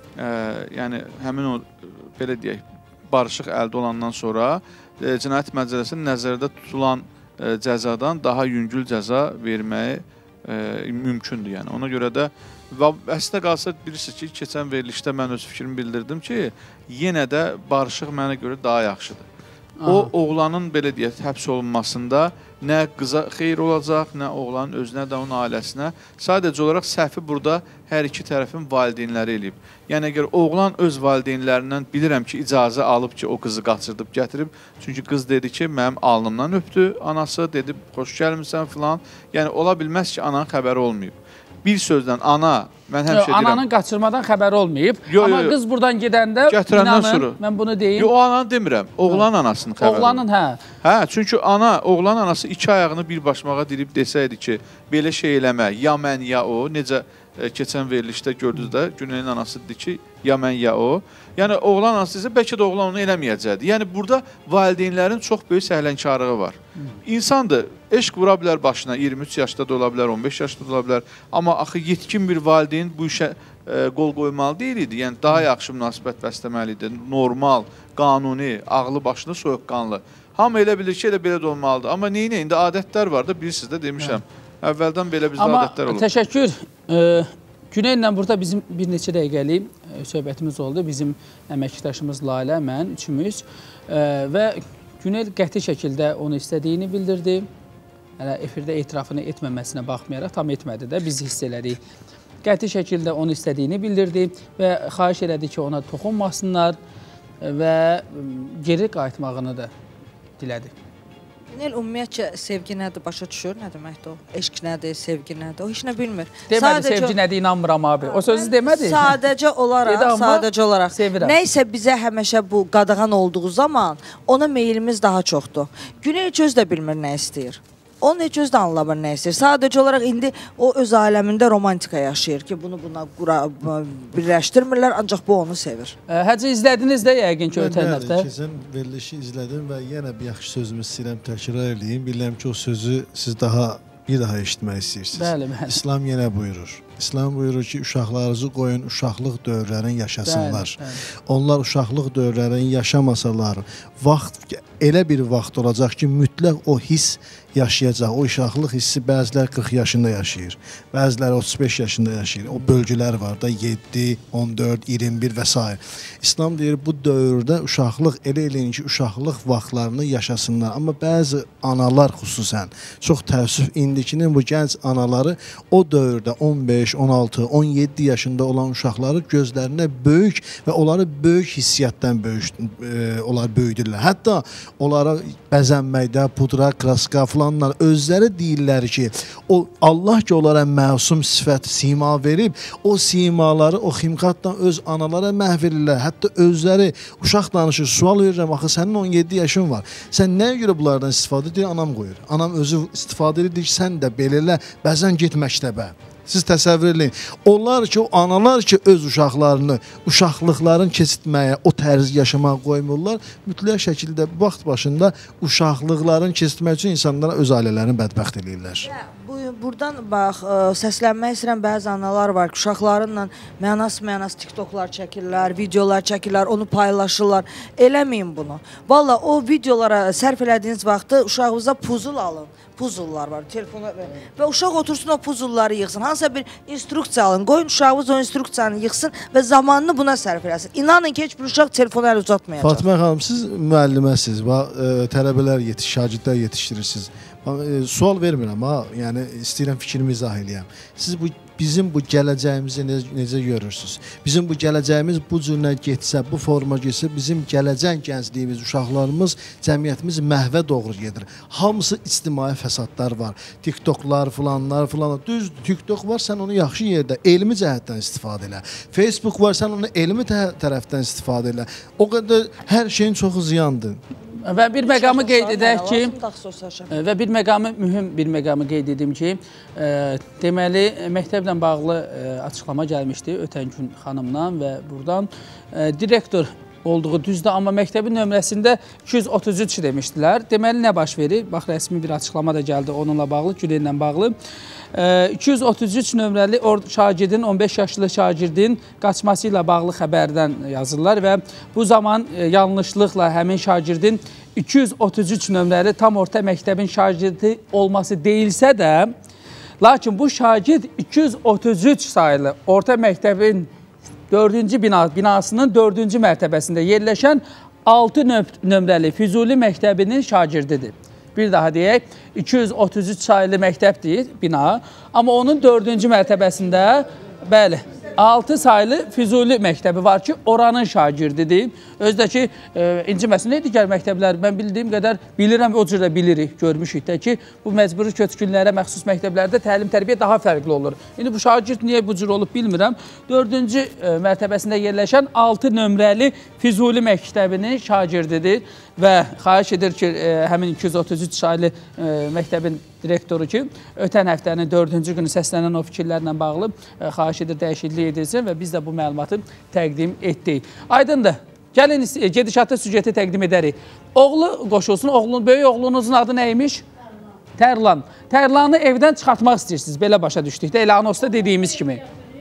yəni həmin o belə deyək barışıq əldə olandan sonra Cinayət Məcəlləsinin nəzərdə tutulan cəzadan daha yüngül cəza verməyi mümkündür. Yəni ona görə də əslində qalsa bilirsiniz ki, keçən verilişdə mən öz fikrimi bildirdim ki, yenə də barışıq mənə görə daha yaxşıdır. O oğlanın belə deyək həbs olunmasında nə qıza xeyir olacaq, nə oğlanın özünə də onun ailəsinə. Sadəcə olaraq səhvi burada hər iki tərəfin valideynləri eləyib. Yəni əgər oğlan öz valideynlərindən bilirəm ki, icazə alıb ki, o qızı qaçırdıb, gətirib. Çünki qız dedi ki, mənim alnımdan öpdü anası, dedi, xoş gəlmirsən filan. Yəni ola bilməz ki, ananın xəbəri olmayıb. Bir sözlə ana, mən həmişə deyirəm. Ananın qaçırmadan xəbəri olmayıb. Amma qız buradan gedəndə, inanın, mən bunu deyim. Yox, o ananı demirəm, oğlan anasının xəbəri olmayıb. Oğlanın, hə. Hə, çünki oğlan anası iki ayağını bir başmağa dirib desəydi ki, belə şey eləmə, ya mən, ya o, necə keçən verilişdə gördünüz də, Güney'in anası dedi ki, ya mən, ya o. Yəni, oğlan anası isə bəlkə də oğlan onu eləməyəcəkdir. Yəni, burada valideynlərin çox böyük səhlənkarlığı var. İnsandır, eşq vura bilər başına, 23 yaşda da ola bilər, 15 yaşda da ola bilər. Amma axı yetkin bir valideyn bu işə qol qoymalı deyil idi. Yəni, daha yaxşı münasibət bəsləməli idi. Normal, qanuni, ağlı başında soyuqqanlı. Hamı elə bilir ki, elə belə də olmalıdır. Amma neyinə? İndi adətlər var da, bilirsiniz də demişəm. Əvvəldən belə bizdə adətlər olur. Amma təşəkkür. Güneylə burada bizim bir neçə dəqiqəlik söhbətimiz oldu. Bizim əməkdaşımız Lalə, mən, üçümüz. Və Güney qəti şəkildə onu istədiyini bildirdi. Efirdə etirafını etməməsinə baxmayaraq, tam etmədi də, biz hiss elədik. Qəti şəkildə onu istədiyini bildirdi və xahiş elədi ki, ona toxunmasınlar və geri qayıtmağını da dilədi. Günel ümumiyyətcə sevgi nədir, başa düşür, nə deməkdir o? Eşq nədir, sevgi nədir, o heç nə bilmir. Demədi, sevgi nədir, inanmıram abi. O sözü demədi. Sadəcə olaraq sevirəm. Nəysə bizə həmişə bu qadağan olduğu zaman ona meylimiz daha çoxdur. Günel heç öz də bilmir nə istəyir. Onun heç öz də anlamır nə istəyir. Sadəcə olaraq indi o öz aləmində romantika yaşayır ki, bunu buna birləşdirmirlər, ancaq bu onu sevir. Həcə izlədiniz də yəqin ki, ötən həftə. Keçən verilişi izlədim və yenə bir yaxşı sözümü istəyirəm təkrar edeyim. Bilirəm ki, o sözü siz bir daha eşitmək istəyirsiniz. Bəli, bəli. İslam yenə buyurur. İslam buyurur ki, uşaqlarınızı qoyun, uşaqlıq dövrlərini yaşasınlar. Onlar uşaqlıq dövrlərini yaşamasalar, elə bir vaxt olacaq ki, mütləq o hiss yaşayacaq. O uşaqlıq hissi bəzilər 40 yaşında yaşayır, bəzilər 35 yaşında yaşayır. O bölgülər var da 7, 14, 21 və s. İslam deyir, bu dövrdə uşaqlıq elə eləyin ki, uşaqlıq vaxtlarını yaşasınlar. Amma bəzi analar xüsusən, çox təəssüf indikinin bu gənc anaları o dövrdə 15, 16, 17 yaşında olan uşaqları gözlərinə böyük və onları böyük hissiyatdan onlar böyüdürlər. Hətta onlara bəzənməkdə, pudra, kraska falanlar özləri deyirlər ki, o Allah ki onlara məsum sifət, sima verib, o simaları, o ximqatla öz analara məhv edirlər. Hətta özləri uşaq danışır, sual verirəm, axı sənin 17 yaşın var. Sən nəyə görə bunlardan istifadə edir? Anam qoyur. Anam özü istifadə edir ki, sən də belələ bəzən get məktəbə. Siz təsəvvür edin. Onlar ki, o analar ki, öz uşaqlarını, uşaqlıqların keçirtməyə, o tərz yaşamağa qoymurlar, mütləq şəkildə vaxt başında uşaqlıqların keçirtmək üçün insanlara öz ailələrini bədbəxt edirlər. Buradan bax, səslənmək istəyirəm, bəzi analar var ki, uşaqlarınla mənası TikToklar çəkirlər, videolar çəkirlər, onu paylaşırlar. Eləməyin bunu. Valla o videolara sərf elədiyiniz vaxtı uşağınıza puzul alın. Puzullar var, telefona və uşaq otursun o puzulları yığsın. Hansısa bir instruksiya alın, qoyun uşağınız o instruksiyanı yığsın və zamanını buna sərf eləsin. İnanın ki, heç bir uşaq telefonu əl uzatmayacaq. Fatma xanım, siz müəlliməsiniz, tələbələr şagirdlər yetişdirirsiniz. Sual vermirəm, yəni istəyirəm fikrimi izah eləyəm. Siz bizim bu gələcəyimizi necə görürsünüz? Bizim bu gələcəyimiz bu cürlə getsə, bu forma getsə, bizim gələcək gəncliyimiz, uşaqlarımız, cəmiyyətimiz məhvə doğru gedir. Hamısı ictimai fəsadlar var. TikToklar, filanlar. Düz TikTok var, sən onu yaxşı yerdə, elmi cəhətdən istifadə elə. Facebook var, sən onu elmi tərəfdən istifadə elə. O qədər hər şeyin çoxu ziyandır. Və bir məqamı qeyd edək ki, və bir məqamı, mühüm bir məqamı qeyd edim ki, deməli, məktəblə bağlı açıqlama gəlmişdi ötən gün xanımdan və buradan direktor olduğu düzdür, amma məktəbin nömrəsində 233 demişdilər. Deməli, nə baş verir? Bax, rəsmi bir açıqlama da gəldi onunla bağlı, Gülenlə bağlı. 233 nömrəli şagirdin, 15 yaşlı şagirdin qaçması ilə bağlı xəbərdən yazırlar və bu zaman yanlışlıqla həmin şagirdin 233 nömrəli tam orta məktəbin şagirdi olması deyilsə də, lakin bu şagird 233 sayılı orta məktəbin 4-cü binasının 4-cü mərtəbəsində yerləşən 6 nömrəli Füzuli məktəbinin şagirdidir. Bir daha deyək, 233 sayılı məktəbdir bina, amma onun 4-cü mərtəbəsində, bəli, 6 sayılı Füzuli məktəbi var ki, oranın şagirdidir. Özdəki inciməsin, nə digər məktəblər, mən bildiyim qədər bilirəm, o cürdə bilirik, görmüşük də ki, bu məcburi köçkünlərə məxsus məktəblərdə təlim-tərbiyə daha fərqli olur. İndi bu şagird niyə bu cür olub bilmirəm. 4-cü mərtəbəsində yerləşən 6 nömrəli Füzuli məktəbinin şagirdidir və xahiş edir ki, həmin 233 sayılı məktəbin direktoru ki, ötən həftənin 4-cü günü səslənən o fikirlərlə bağlı xahiş edir dəyişiklik edilsin və biz də bu məlumatı təqdim etdik. Aydındır. Gəlin, gedişatı süjeti təqdim edərik. Oğlu qoşulsun, böyük oğlunuzun adı nəymiş? Tərlan. Tərlanı evdən çıxartmaq istəyirsiniz, belə başa düşdükdə, elə anonsda dediyimiz kimi.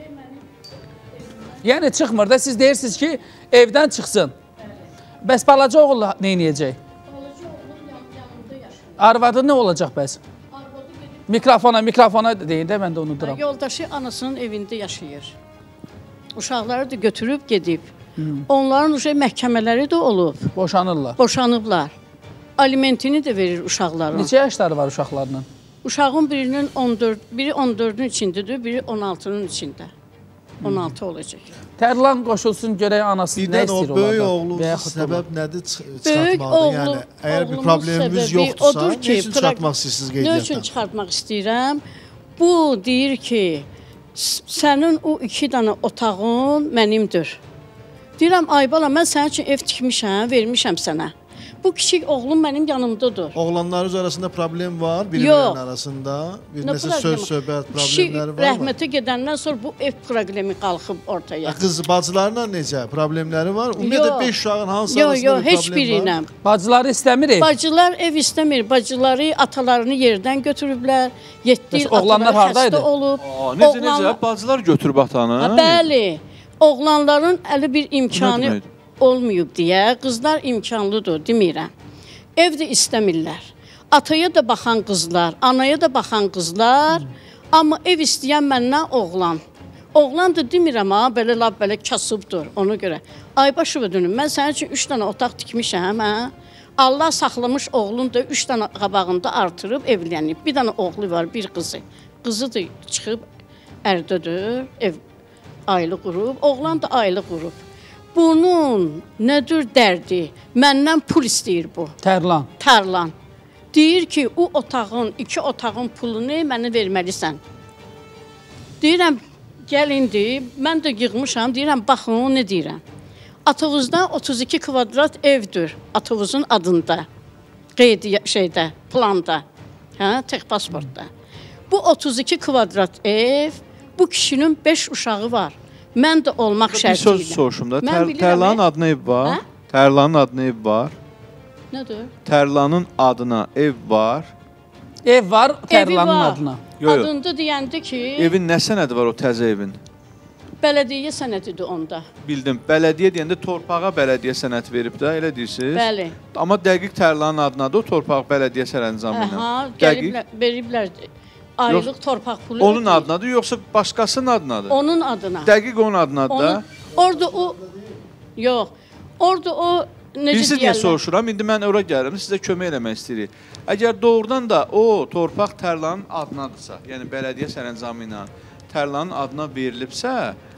Yəni, çıxmır da, siz deyirsiniz ki, evdən çıxsın. Bəs balaca oğul nə edəcək? Balaca oğlum yanımda yaşayır. Arvadı nə olacaq bəs? Mikrofona deyin də, mən də unuduram. Yoldaşı anasının evində yaşayır. Uşaqları da götürüb gedib. Onların məhkəmələri də olub. Boşanırlar. Boşanıblar. Alimentini də verir uşaqlarına. Neçə yaşları var uşaqlarının? Uşağın biri 14-ün içindədir, biri 16-nın içində. 16 olacaq. Tərlan qoşulsun, görək anası nə istəyir onlardan? Böyük oğlunuz səbəb nədir çıxartmaqdır? Yəni, əgər bir problemimiz yoxdursa, nə üçün çıxartmaq istəyirsiniz qeydiyyatdan? Nə üçün çıxartmaq istəyirəm? Bu deyir ki, sənin o 2 dənə otağın mənimdir. Deyirəm, ay bala, mən sənin üçün ev tikmişəm, vermişəm sənə. Bu kiçik oğlum mənim yanımdadır. Oğlanlarınız arasında problem var, biri-birinin arasında. Bir nəsə söz-söhbət problemləri var mı? Rəhmətə gedəndən sonra bu ev problemi qalxıb ortaya. Qız bacılarla necə problemləri var? Ümumiyyətlə 5 uşağın hansı arasında bir problem var? Heç biri ilə. Bacıları istəmir ev. Bacılar ev istəmir. Bacıları atalarını yerdən götürüblər. 7 il oğlanlar hardaydı? Olub. Necə? Bacılar götürüb atanı? Bəli. Oğlanların əli bir imkanı olmayıb deyə, qızlar imkanlıdır, demirəm. Evdə istəmirlər. Ataya da baxan qızlar, anaya da baxan qızlar, amma ev istəyən məndən oğlan. Oğlan da demirəm ha, belə lab belə kasıbdır ona görə. Aybaşova dönüm, mən sənin üçün 3 dənə otaq tikmişəm, hə? Allah saxlamış oğlun da 3 dənə qabağında artırıb evlənib. Bir dənə oğlu var, bir qızı. Qızı da çıxıb ərdədir, ev ailə qurub, oğlan da ailə qurub. Bunun nədir dərdi? Məndən pul istəyir bu. Tərlan. Tərlan. Deyir ki, o otağın, 2 otağın pulunu mənə verməlisən. Deyirəm, gəl indi, mən də yığmışam, deyirəm, baxın, o nə deyirəm. Atovuzda 32 kvadrat evdir, Atovuzun adında, şeydə, planda, hə, tek pasportda. Bu 32 kvadrat ev, bu kişinin 5 uşağı var. Mən də olmaq şərti ilə. Bir söz soruşum da, Tərlanın adına ev var. Tərlanın adına ev var. Nədir? Tərlanın adına ev var. Ev var, Tərlanın adına. Adında deyəndə ki... Evin nə sənədi var o təzə evin? Bələdiyyə sənədidir onda. Bildim. Bələdiyyə deyəndə torpağa bələdiyyə sənət verib də, elə deyirsiniz? Bəli. Amma dəqiq Tərlanın adınadır o torpaq bələdiyyə sərəncamı ilə. Gəliblər, veriblər. Aylıq torpaq pulu. Onun adınadır, yoxsa başqasının adınadır? Onun adına. Dəqiq onun adınadır da. Orada o... Yox. Orada o... Bilirsiniz niyə soruşuram? İndi mən ora gəlirəm, sizə kömək eləmək istəyirik. Əgər doğrudan da o torpaq Tərlanın adınadırsa, yəni bələdiyyə sərəncamı ilə Tərlanın adına verilibsə,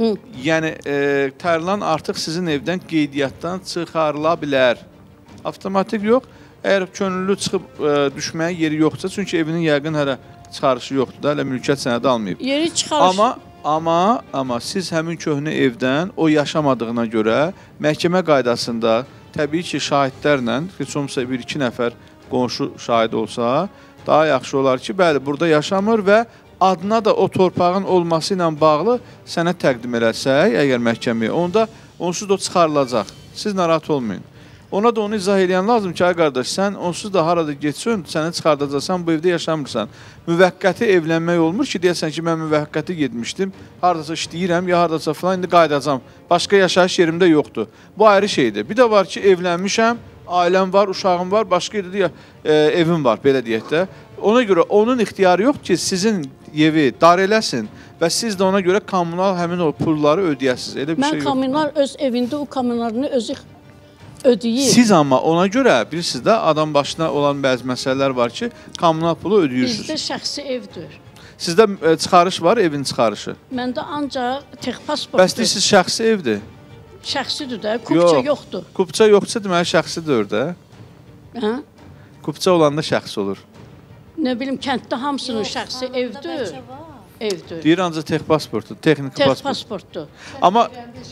yəni Tərlan artıq sizin evdən qeydiyyatdan çıxarıla bilər. Avtomatik yox. Əgər könüllü çıxıb düşməyə yeri yoxdursa, çünki evinin yəqin hələ çıxarışı yoxdur da, hələ mülkiyyət sənədi almayıb. Yeri çıxarışı... Amma siz həmin köhnə evdən o yaşamadığına görə məhkəmə qaydasında təbii ki, şahidlərlə, heç olmasa 1-2 nəfər qonşu şahid olsa, daha yaxşı olar ki, bəli, burada yaşamır və adına da o torpağın olması ilə bağlı sənəd təqdim eləsək, əgər məhkəməyə, onda onsuz da o çıxarılacaq. Siz narahat olmayın. Ona da onu izah edən lazım ki, ay qardaş, sən onsuz da harada geçsin, səni çıxardacaqsan, bu evdə yaşamırsan. Müvəqqəti evlənmək olmur ki, deyəsən ki, mən müvəqqəti getmişdim, haradasa işləyirəm, ya haradasa falan, indi qaydacam. Başqa yaşayış yerimdə yoxdur. Bu ayrı şeydir. Bir də var ki, evlənmişəm, ailəm var, uşağım var, başqa yerdə evim var, belə deyək də. Ona görə onun ixtiyarı yox ki, sizin evi dar eləsin və siz də ona görə kommunal həmin o pulları ödəyəsiniz. Elə bir şey yoxdur. Mən kommunal öz evində o kommunalını özü ödəyir. Siz amma ona görə bilirsiniz də adam başına olan bəzi məsələlər var ki, kommunal pulu ödəyirsiniz. Bizdə şəxsi evdir. Sizdə çıxarış var, evin çıxarışı. Məndə ancaq tek pasportdur. Bəs deyirsiniz şəxsi evdir. Şəxsidir də, kupça yoxdur. Kupça yoxdursa deməli şəxsidir də. Hə? Kupça olanda şəxsi olur. Nə bilim, kənddə hamısının şəxsi evdir. Evdir. Deyir ancaq tek pasportdur, texniki pasport. Tek pasportdur. Amma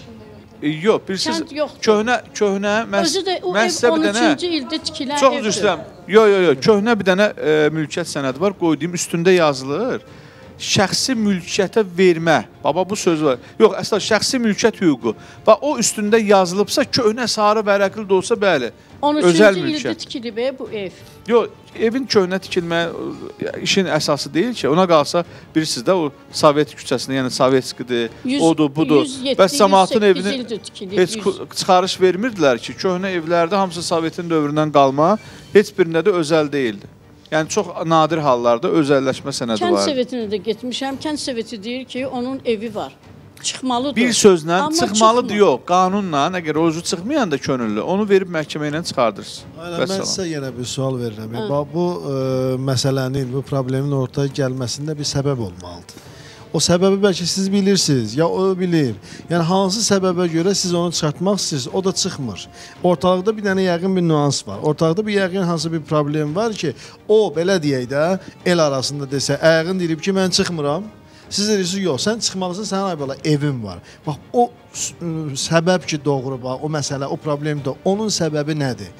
yox, bilirsiniz, köhnə, mən sizə bir dənə, 13-cü ildə tikilən çox üzr istəyirəm, yox, köhnə bir dənə mülkiyyət sənədi var, qoyduğum üstündə yazılır, şəxsi mülkiyyətə vermə, baba bu söz var, yox, əslən, şəxsi mülkiyyət hüququ, və o üstündə yazılıbsa, köhnə sarı vərəqli də olsa, bəli, özəl 13-cü ildə tikilib bu ev. Yox, evin köhnə tikilməyə işin əsası deyil ki, ona qalsa bilirsiniz də o Sovet küçəsində, yəni Sovetskidir, odur, budur. Bəs cəmaatın evini heç çıxarış vermirdilər ki, köhnə evlərdə hamısı Sovetin dövründən qalma, heç birində də özəl deyildi. Yəni çox nadir hallarda özəlləşmə sənədi var. Kənd Sovetinə də getmişəm, Kənd Soveti deyir ki, onun evi var. Çıxmalıdır. Bir sözlə çıxmalıdır, yox. Qanunla, əgər o üzü çıxmayan da könüllü, onu verib məhkəmə ilə çıxardırsınız. Mən sizə yenə bir sual verirəm. Bu məsələnin, bu problemin ortaya gəlməsində bir səbəb olmalıdır. O səbəbi bəlkə siz bilirsiniz, ya o bilir. Yəni, hansı səbəbə görə siz onu çıxartmaq istəyirsiniz, o da çıxmır. Ortalıqda bir dənə yəqin bir nüans var. Ortalıqda bir yəqin hansı bir problem var ki, o, belə deyək də, el arasında desə, əyin deyilib ki, mən çıxmıram. Siz deyirsiniz, yox, sən çıxmalısın, sənin aybələ evin var. Bax, o səbəb ki, doğru, o məsələ, o problem də, onun səbəbi nədir?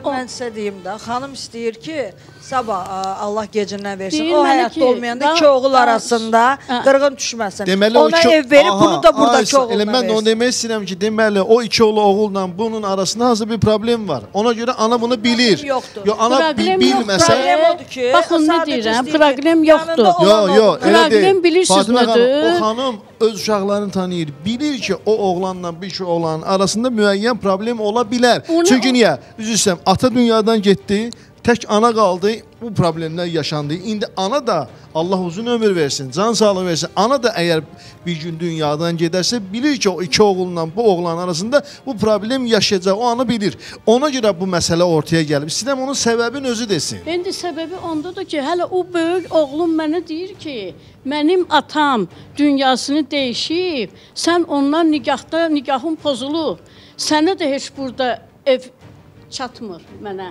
Mən sizə deyim də, xanım istəyir ki, sabah Allah gecindən versin. Deyir O mənə həyatda ki, olmayanda iki oğul arasında qırğın düşməsin. Deməli, Ona ev verib, bunu da buradakı oğluna versin. Mən də onu demək istəyirəm ki, deməli, o iki oğulla bunun arasında hansı bir problem var. Ona görə ana bunu bilir. Problem yoxdur. Ana bilməsə... Problem odur ki, baxın nə deyirəm, problem yoxdur. Elə deyil. Problem bilirsiniz nədir? O xanım öz uşaqlarını tanıyır. Bilir ki, o oğlanla bir şey oğlanın arasında müəyyən problem ola bilər. Çünki niyə? Üzr istəyirəm, ata dünyadan getdi, tək ana qaldı, bu problemlər yaşandı. İndi ana da Allah uzun ömür versin, can sağlığı versin. Ana da əgər bir gün dünyadan gedərsə, bilir ki, o iki oğulla bu oğlan arasında bu problem yaşayacaq. O ana bilir. Ona görə bu məsələ ortaya gəlib. İstəyirəm onun səbəbini özü desin. İndi səbəbi ondadır ki, hələ o böyük oğlum mənə deyir ki, mənim atam dünyasını dəyişib, sən ondan nikahın pozulub. Sənə də heç burada ev çatmır mənə.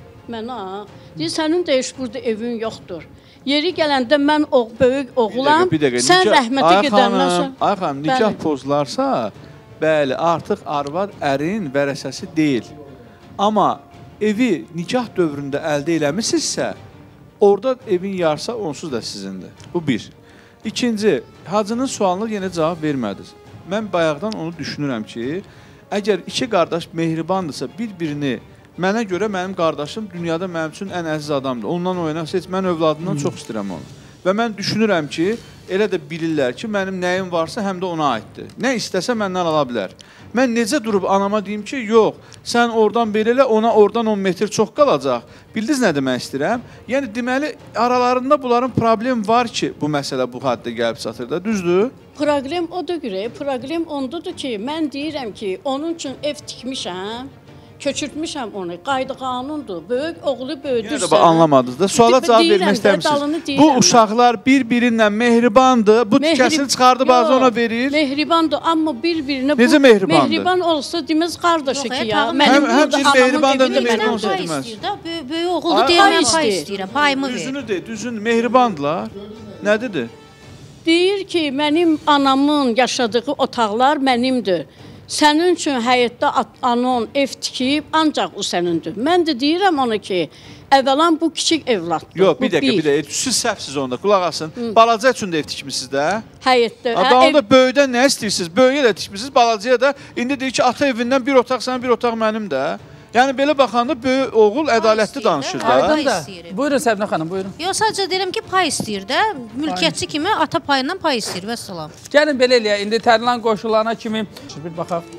Deyir, sənin də heç burada evin yoxdur. Yeri gələndə mən o böyük oğulam, sən rəhmətə gedəndən sonra... Ay xanım, nikah pozularsa, bəli, artıq arvad ərin vərəsəsi deyil. Amma evi nikah dövründə əldə eləmişsinizsə, orada evin yarısı onsuz da sizindir. Bu bir. İkinci, hacının sualına yenə cavab vermədiniz. Mən bayaqdan onu düşünürəm ki, əgər iki qardaş mehribandırsa, bir-birini mənə görə mənim qardaşım dünyada mənim üçün ən əziz adamdır. Ondan oynarsa, mən övladımdan çox istəyirəm onu. Və mən düşünürəm ki, elə də bilirlər ki, mənim nəyim varsa həm də ona aiddir. Nə istəsə məndən ala bilər. Mən necə durub anama deyim ki, yox, sən oradan belə elə, ona oradan 10 metr çox qalacaq. Bildiniz nə demək istəyirəm? Yəni, deməli, aralarında bunların problem var ki, bu məsələ bu haddə gəlib çatır da, düzdür? Problem o da görə, problem ondadır ki, mən deyirəm ki, onun üçün ev tikmişəm, köçürtmüşəm onu, qayda qanundur, böyük oğlu böyüdürsən. Yenə də anlamadınız da, suala cavab vermək istəmişsiniz. Bu uşaqlar bir-birinlə mehribandır, bu tikəsini çıxardıb ağzı ona verir. Mehribandır, amma bir-birinə... Necə mehribandır? Mehriban olsa deməz qardaşı ki ya. Həmçin mehribandır da mehriban olsa deməz. Böyük oğuldu deyəm, mən pay istəyirəm, payımı ver. Düzünü de, düzün mehribandılar. Nədir? Deyir ki, mənim anamın yaşadığı otaqlar mənimdir. Sənin üçün həyətdə anon ev tikib, ancaq o sənindir. Mən də deyirəm ona ki, əvvəlan bu kiçik evladdır. Yox, bir dəqiqə. Siz səhvsiz onda, qulaq asın. Balaca üçün də ev tikmişsiniz də. Həyətdə. Adamda böyüdən nə istəyirsiniz? Böyüyə də tikmişsiniz, balacaya da. İndi deyir ki, ata evindən bir otaq sənin, bir otaq mənim də. Yəni, belə baxanda böyük oğul ədalətli danışır da. Aydın. Buyurun Səbinə xanım, buyurun. Yox, sadəcə deyirəm ki, pay istəyir də. Mülkiyyətçi kimi ata payından pay istəyir, vəssalam. Gəlin belə eləyək, indi Tərlan qoşulana kimi bir baxaq.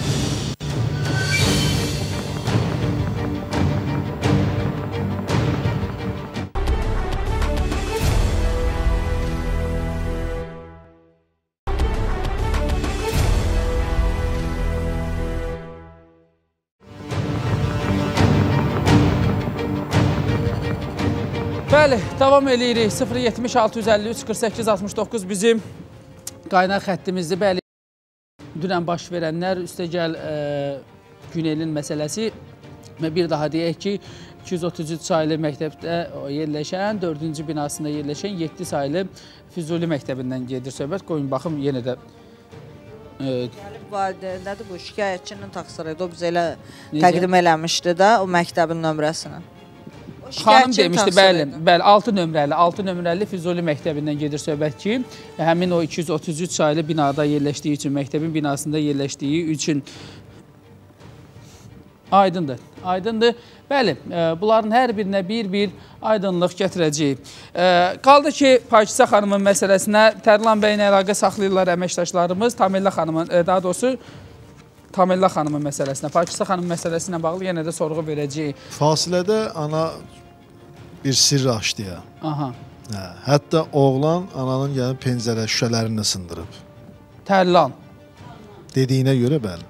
Bəli, davam eləyirik. 070 653 48 69 bizim qaynaq xəttimizdir. Bəli, dünən baş verənlər, üstəgəl Günelin məsələsi və bir daha deyək ki, 233 saylı məktəbdə yerləşən, 4-cü binasında yerləşən 7 saylı Füzuli məktəbindən gedir söhbət. Qoyun, baxım, yenə də... Gəlib valideynlədir bu, şikayətçinin taksiraydı, o bizə elə təqdim eləmişdi də o məktəbin nömrəsini. Xanım demişdi, bəli, 6 nömrəli Füzuli məktəbindən gedir söhbət ki, həmin o 233 saylı binada yerləşdiyi üçün, məktəbin binasında yerləşdiyi üçün aydındır. Bəli, bunların hər birinə bir aydınlıq gətirəcəyik. Qaldı ki, Pakiza xanımın məsələsinə Tərlan bəylə əlaqə saxlayırlar əməkdaşlarımız, Tamillə xanımın, daha doğrusu Tamillə xanımın məsələsinə, Pakiza xanımın məsələsinə bağlı yenə də sorğu verəcəyik. Fasilədə ana bir sirr açdı ya. Aha. Hətta oğlan ananın gəlib pəncərə şüşələrini sındırıb. Tərlan. Dediyinə görə bəli.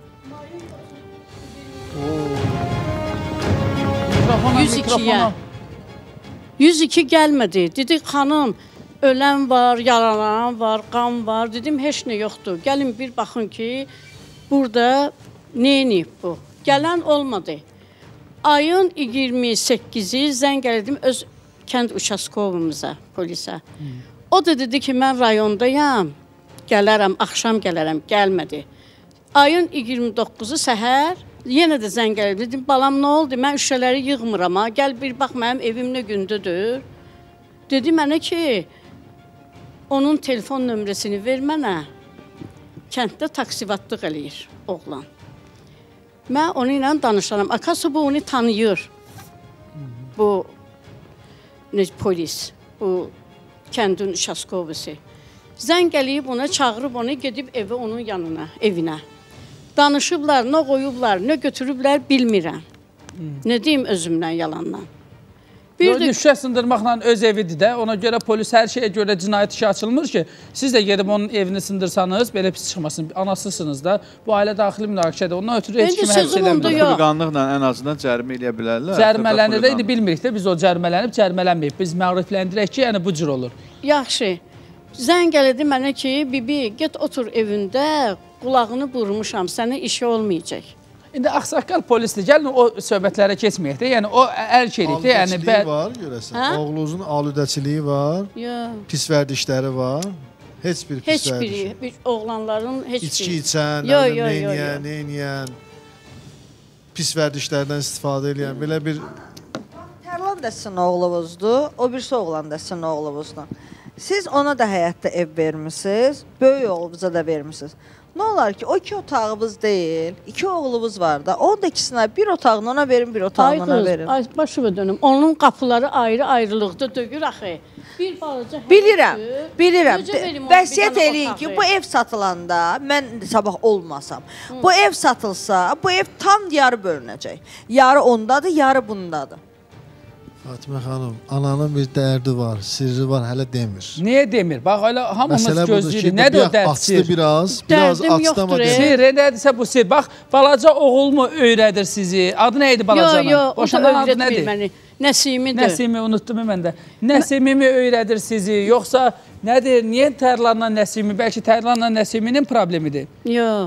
102 gəlmədi. Dedi, xanım, ölən var, yaralanan var, qan var. Dedim, heç nə yoxdur. Gəlin bir baxın ki, burada neyinib bu? Gələn olmadı. Ayın 28-i zəng elədim öz kənd uçaskovumuza, polisə. O da dedi ki, mən rayondayam, gələrəm, axşam gələrəm, gəlmədi. Ayın 29-u səhər Yenə də zəng gəlib. Dedim, balam nə oldu? Mən şüşələri yığmıram ha. Gəl bir bax mənim evim nə gündədir. Dedi mənə ki, onun telefon nömrəsini ver mənə. Kənddə taksivatlıq eləyir oğlan. Mən onu ilə danışaram. Akası bu onu tanıyır. Bu polis, bu kəndin şaskovisi. Zəng gəlib ona, çağırıb onu, gedib evə onun yanına, evinə. Danışıblar, nə qoyublar, nə götürüblər bilmirəm. Nə deyim özümdən, yalandan. Şüşə sındırmaqla öz evidir də. Ona görə polis hər şeyə görə cinayət işi açılmır ki, siz də gedib onun evini sındırsanız, belə pis çıxmasın. Anasısınız da, bu ailə daxili münaqişədir. Ondan ötürü heç kimi həbs edəmir. Xüliqanlıqla ən azından cərimə eləyə bilərlər. Cərimələnir də, indi bilmirik də biz o cərimələnib, cərimələnməyib. Biz məğrifləndirək ki, yəni bu cür olur. Yaxşı, zəng elədi mənə ki, bibi, get otur evində, qulağını vurmuşam, sənə işi olmayacaq. İndi ağsaqqal polisdir, gəlin o söhbətlərə keçməyək də, yəni o ərk edik də. Alüdəçiliyi var, görəsən, oğlunuzun alüdəçiliyi var, pis vərdişləri var, heç bir pis vərdiş. Heç biri, oğlanların heç biri. İçki içən, neyniyən, pis vərdişlərdən istifadə edən, belə bir... Tərlan da sizin oğlunuzdur, o birisi oğlan da sizin oğlunuzdur. Siz ona da həyatda ev vermişsiniz, böyük oğlunuza da vermişsiniz. Nə olar ki, o 2 otağımız deyil, 2 oğlumuz var da, onun da ikisinə bir otağını ona verin, bir otağını ona verin. Ay qız, başıma dönüm, onun qapıları ayrı-ayrılıqda dögür axı. Bir balaca Bilirəm. Vəsiyyət eləyin ki, bu ev satılanda, mən sabah olmasam, bu ev satılsa, bu ev tam yarı bölünəcək. Yarı ondadır, yarı bundadır. Fatimə xanım, ananın bir dərdi var, sirri var, hələ demir. Niyə demir? Bax, elə hamımız gözləyirik. Nədir o dərd sir? Açdı biraz açdı amma demir. Sir, nədirsə bu sir. Bax, balaca oğulmu öyrədir sizi? Adı nə idi balacanın? Yox, o da öyrətmir məni. Nəsimidir. Nəsimi, unutdum mən də. Nəsimimi öyrədir sizi? Yoxsa nədir? Niyə Tərlanla Nəsimi? Bəlkə Tərlanla Nəsiminin problemidir? Yox.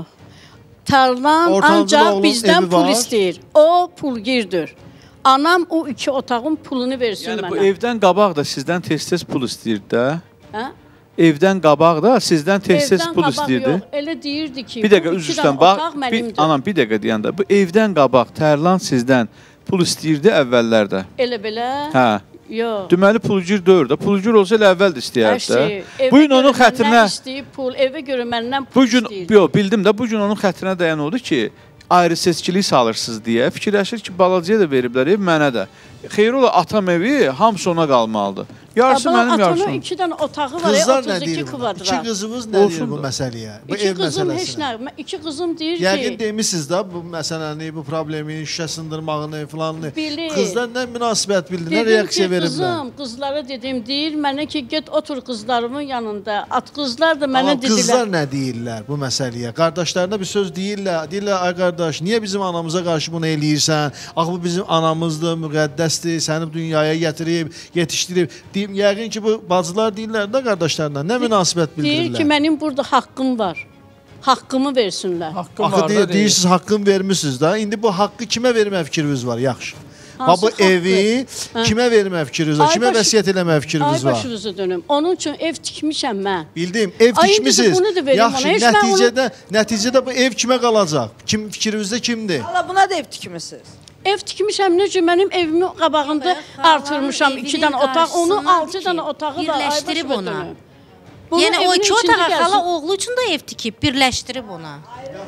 Tərlan ancaq bizdən pul istəyir. O pulgirdir. Anam o 2 otağın pulunu versin mənə. Yəni bu evdən qabaq da sizdən tez-tez pul istəyirdi də. Hə? Evdən qabaq da sizdən tez-tez pul istəyirdi. Yox, elə deyirdi ki, bir dəqiqə üz üstdən bax. Anam bir dəqiqə deyəndə bu evdən qabaq Tərlan sizdən pul istəyirdi əvvəllərdə. Elə belə? Hə. Yox. Deməli pulgir deyir də. Pulgir olsa elə əvvəl də istəyərdi də. Bu gün onun xətrinə istəyib pul, evə görə məndən pul istəyirdi. Yox, bildim də bu gün onun xətrinə dəyən oldu ki, ayrı seçkilik salırsınız deyə fikirləşir ki, balacaya da veriblər ev, mənə də. Xeyr ola, atam evi hamısı ona qalmalıdır. Yarısı mənim, yarısı onun. Atanın 2 dənə otağı var, 32 kvadrat. 2 qızımız nə deyir bu məsələyə? Bu ev məsələsinə. 2 qızım deyir ki... Yəqin demişsiniz də bu məsələni, bu problemi, şüşə sındırmağını, filanını. Qızlar nə münasibət bildi, nə reaksiya veriblər? Qızım, qızlara dedim, deyir mənə ki, get otur qızlarımın yanında. At qızlar da mənə dedilər. Qızlar nə deyirlər bu məsələyə? Qardaşlarına bir söz deyirlər. Deyirlər, ay qardaş, niyə bizim anamıza qarşı bunu eləyirsən? Axı bu bizim anamızdır, müqəddəsdir, səni dünyaya gətirib, yetişdirib. Yəqin ki, bu bacılar deyirlər də qardaşlarına, nə münasibət bildirirlər? Deyir ki, mənim burada haqqım var. Haqqımı versinlər. Axı deyirsiniz, haqqını vermişsiniz də. İndi bu haqqı kimə vermə fikriniz var? Yaxşı. Bu evi kimə vermə fikriniz var? Kimə vəsiyyət eləmə fikriniz var? Ay başınızı dönüm. Onun üçün ev tikmişəm mən. Bildim, ev tikmişsiniz. Yaxşı, nəticədə bu ev kimə qalacaq? Fikrinizdə kimdir? Valla buna da ev tikmişsiniz. Ev tikmişəm, necə mənim evimin qabağında artırmışam 2 dənə otaq, onun 6 dənə otağı da birləşdirib ona. Yəni o 2 otağa xala oğlu üçün də ev tikib, birləşdirib ona.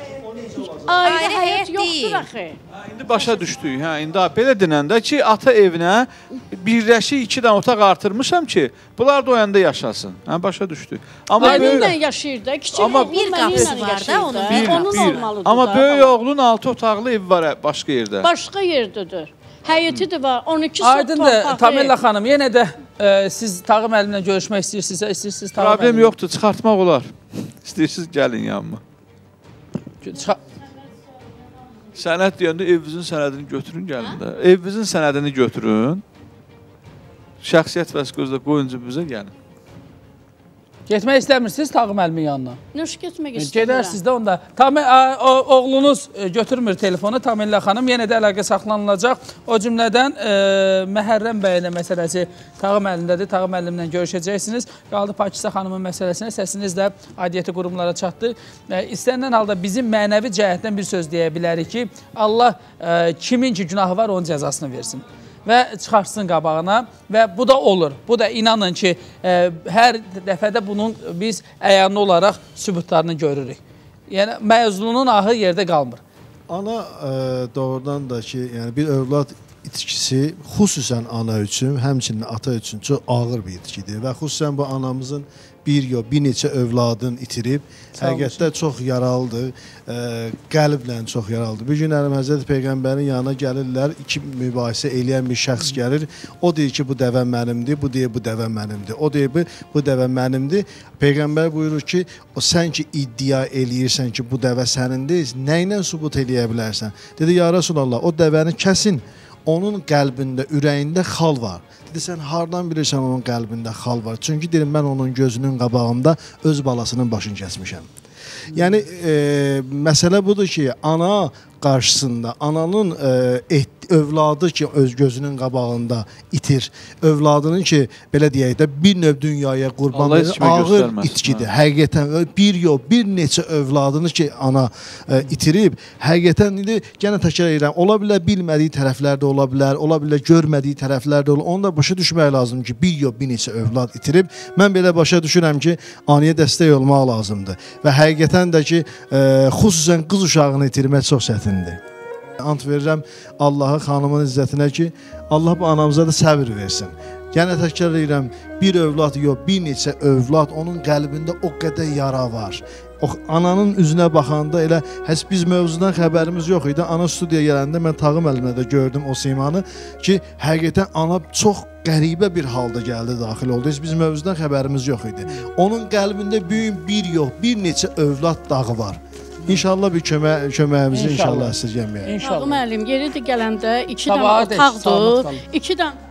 Ayrı həyat yoxdur axı. İndi başa düşdük. Hə, indi belə denəndə ki, ata evinə birləşik 2 dənə otaq artırmışam ki, bunlar da o yanda yaşasın. Hə, başa düşdük. Amma mənimlə yaşayır da, kiçik oğlum bir qapısı var da onun. Onun olmalıdır da. Amma böyük oğlun 6 otaqlı evi var başqa yerdə. Başqa yerdədir. Həyəti də var, 12 sot torpaq. Aydındır, Tamella xanım, yenə də siz Tağım müəllimlə görüşmək istəyirsinizsə, istəyirsiniz Tağım müəllimlə. Problem yoxdur, çıxartmaq olar. İstəyirsiniz, gəlin yanıma. Sənəd deyəndə evinizin sənədini götürün, gəlin də. Evinizin sənədini götürün. Şəxsiyyət vəsiqəsində qoyunca bizə gəlin. Getmək istəmirsiniz Tağı müəllimin yanına? Nöş getmək istəyirəm. Gedərsiniz də onda. Oğlunuz götürmür telefonu, Tamillə xanım. Yenə də əlaqə saxlanılacaq. O cümlədən Məhərrəm bəylə məsələsi Tağı müəllimdədir. Tağı müəllimlə görüşəcəksiniz. Qaldı Pakiza xanımın məsələsinə. Səsiniz də aidiyyəti qurumlara çatdı. İstənilən halda bizim mənəvi cəhətdən bir söz deyə bilərik ki, Allah kimin ki günahı var, onun cəzasını versin və çıxartsın qabağına və bu da olur. Bu da inanın ki, hər dəfədə bunun biz əyanlı olaraq sübutlarını görürük. Yəni, məzlunun ahı yerdə qalmır. Ana doğrudan da ki, yəni bir övlad itkisi xüsusən ana üçün, həmçinin ata üçün çox ağır bir itkidir və xüsusən bu anamızın bir neçə övladını itirib, həqiqətdə çox yaralıdır, qəlblə çox yaralıdır. Bir gün Həzrəti Peyğəmbərin yanına gəlirlər, iki mübahisə eləyən bir şəxs gəlir, o deyir ki, bu dəvə mənimdir, bu deyir, bu dəvə mənimdir, o deyir, bu dəvə mənimdir. Peyğəmbər buyurur ki, sən ki iddia eləyirsən ki, bu dəvə sənindir, nə ilə sübut eləyə bilərsən? Dedi, ya Rasulallah, o dəvəni kəsin, onun qəlbində, ürəyində xal var. Dedi, sən hardan bilirsən onun qəlbində xal var? Çünki deyirəm, mən onun gözünün qabağında öz balasının başını kəsmişəm. Yəni, məsələ budur ki, ana qarşısında, ananın övladı ki, öz gözünün qabağında itir, övladının ki, belə deyək də, bir növ dünyaya qurban verir, ağır itkidir. Həqiqətən, bir neçə övladını ki, ana itirib, həqiqətən, gənə təkrar edirəm, ola bilər bilmədiyi tərəflər də ola bilər, görmədiyi tərəflər də ola bilər, onu da başa düşmək lazım ki, bir neçə övlad itirib, mən belə başa düşürəm ki, anaya dəstək olmaq lazımdır və həqiqətən də ki, xüsusən qız uşağını itirmək çox çətindir. Ant verirəm Allah'a, xanımın izzətinə ki, Allah bu anamıza da səbir versin. Yəni təkrar edirəm, bir övlad yox, bir neçə övlad, onun qəlbində o qədər yara var. Ananın üzünə baxanda elə, biz mövzudan xəbərimiz yox idi. Ana studiyaya gələndə mən Tağı müəllimə də gördüm o simanı ki, həqiqətən ana çox qəribə bir halda gəldi, daxil oldu. Biz mövzudan xəbərimiz yox idi. Onun qəlbində bir yox, bir neçə övlad dağı var. İnşallah bir köməyimizi inşallah əsirgəməyək. Tağı müəllim, yeridir gələndə 2 dənə otaqdır, 2 dənə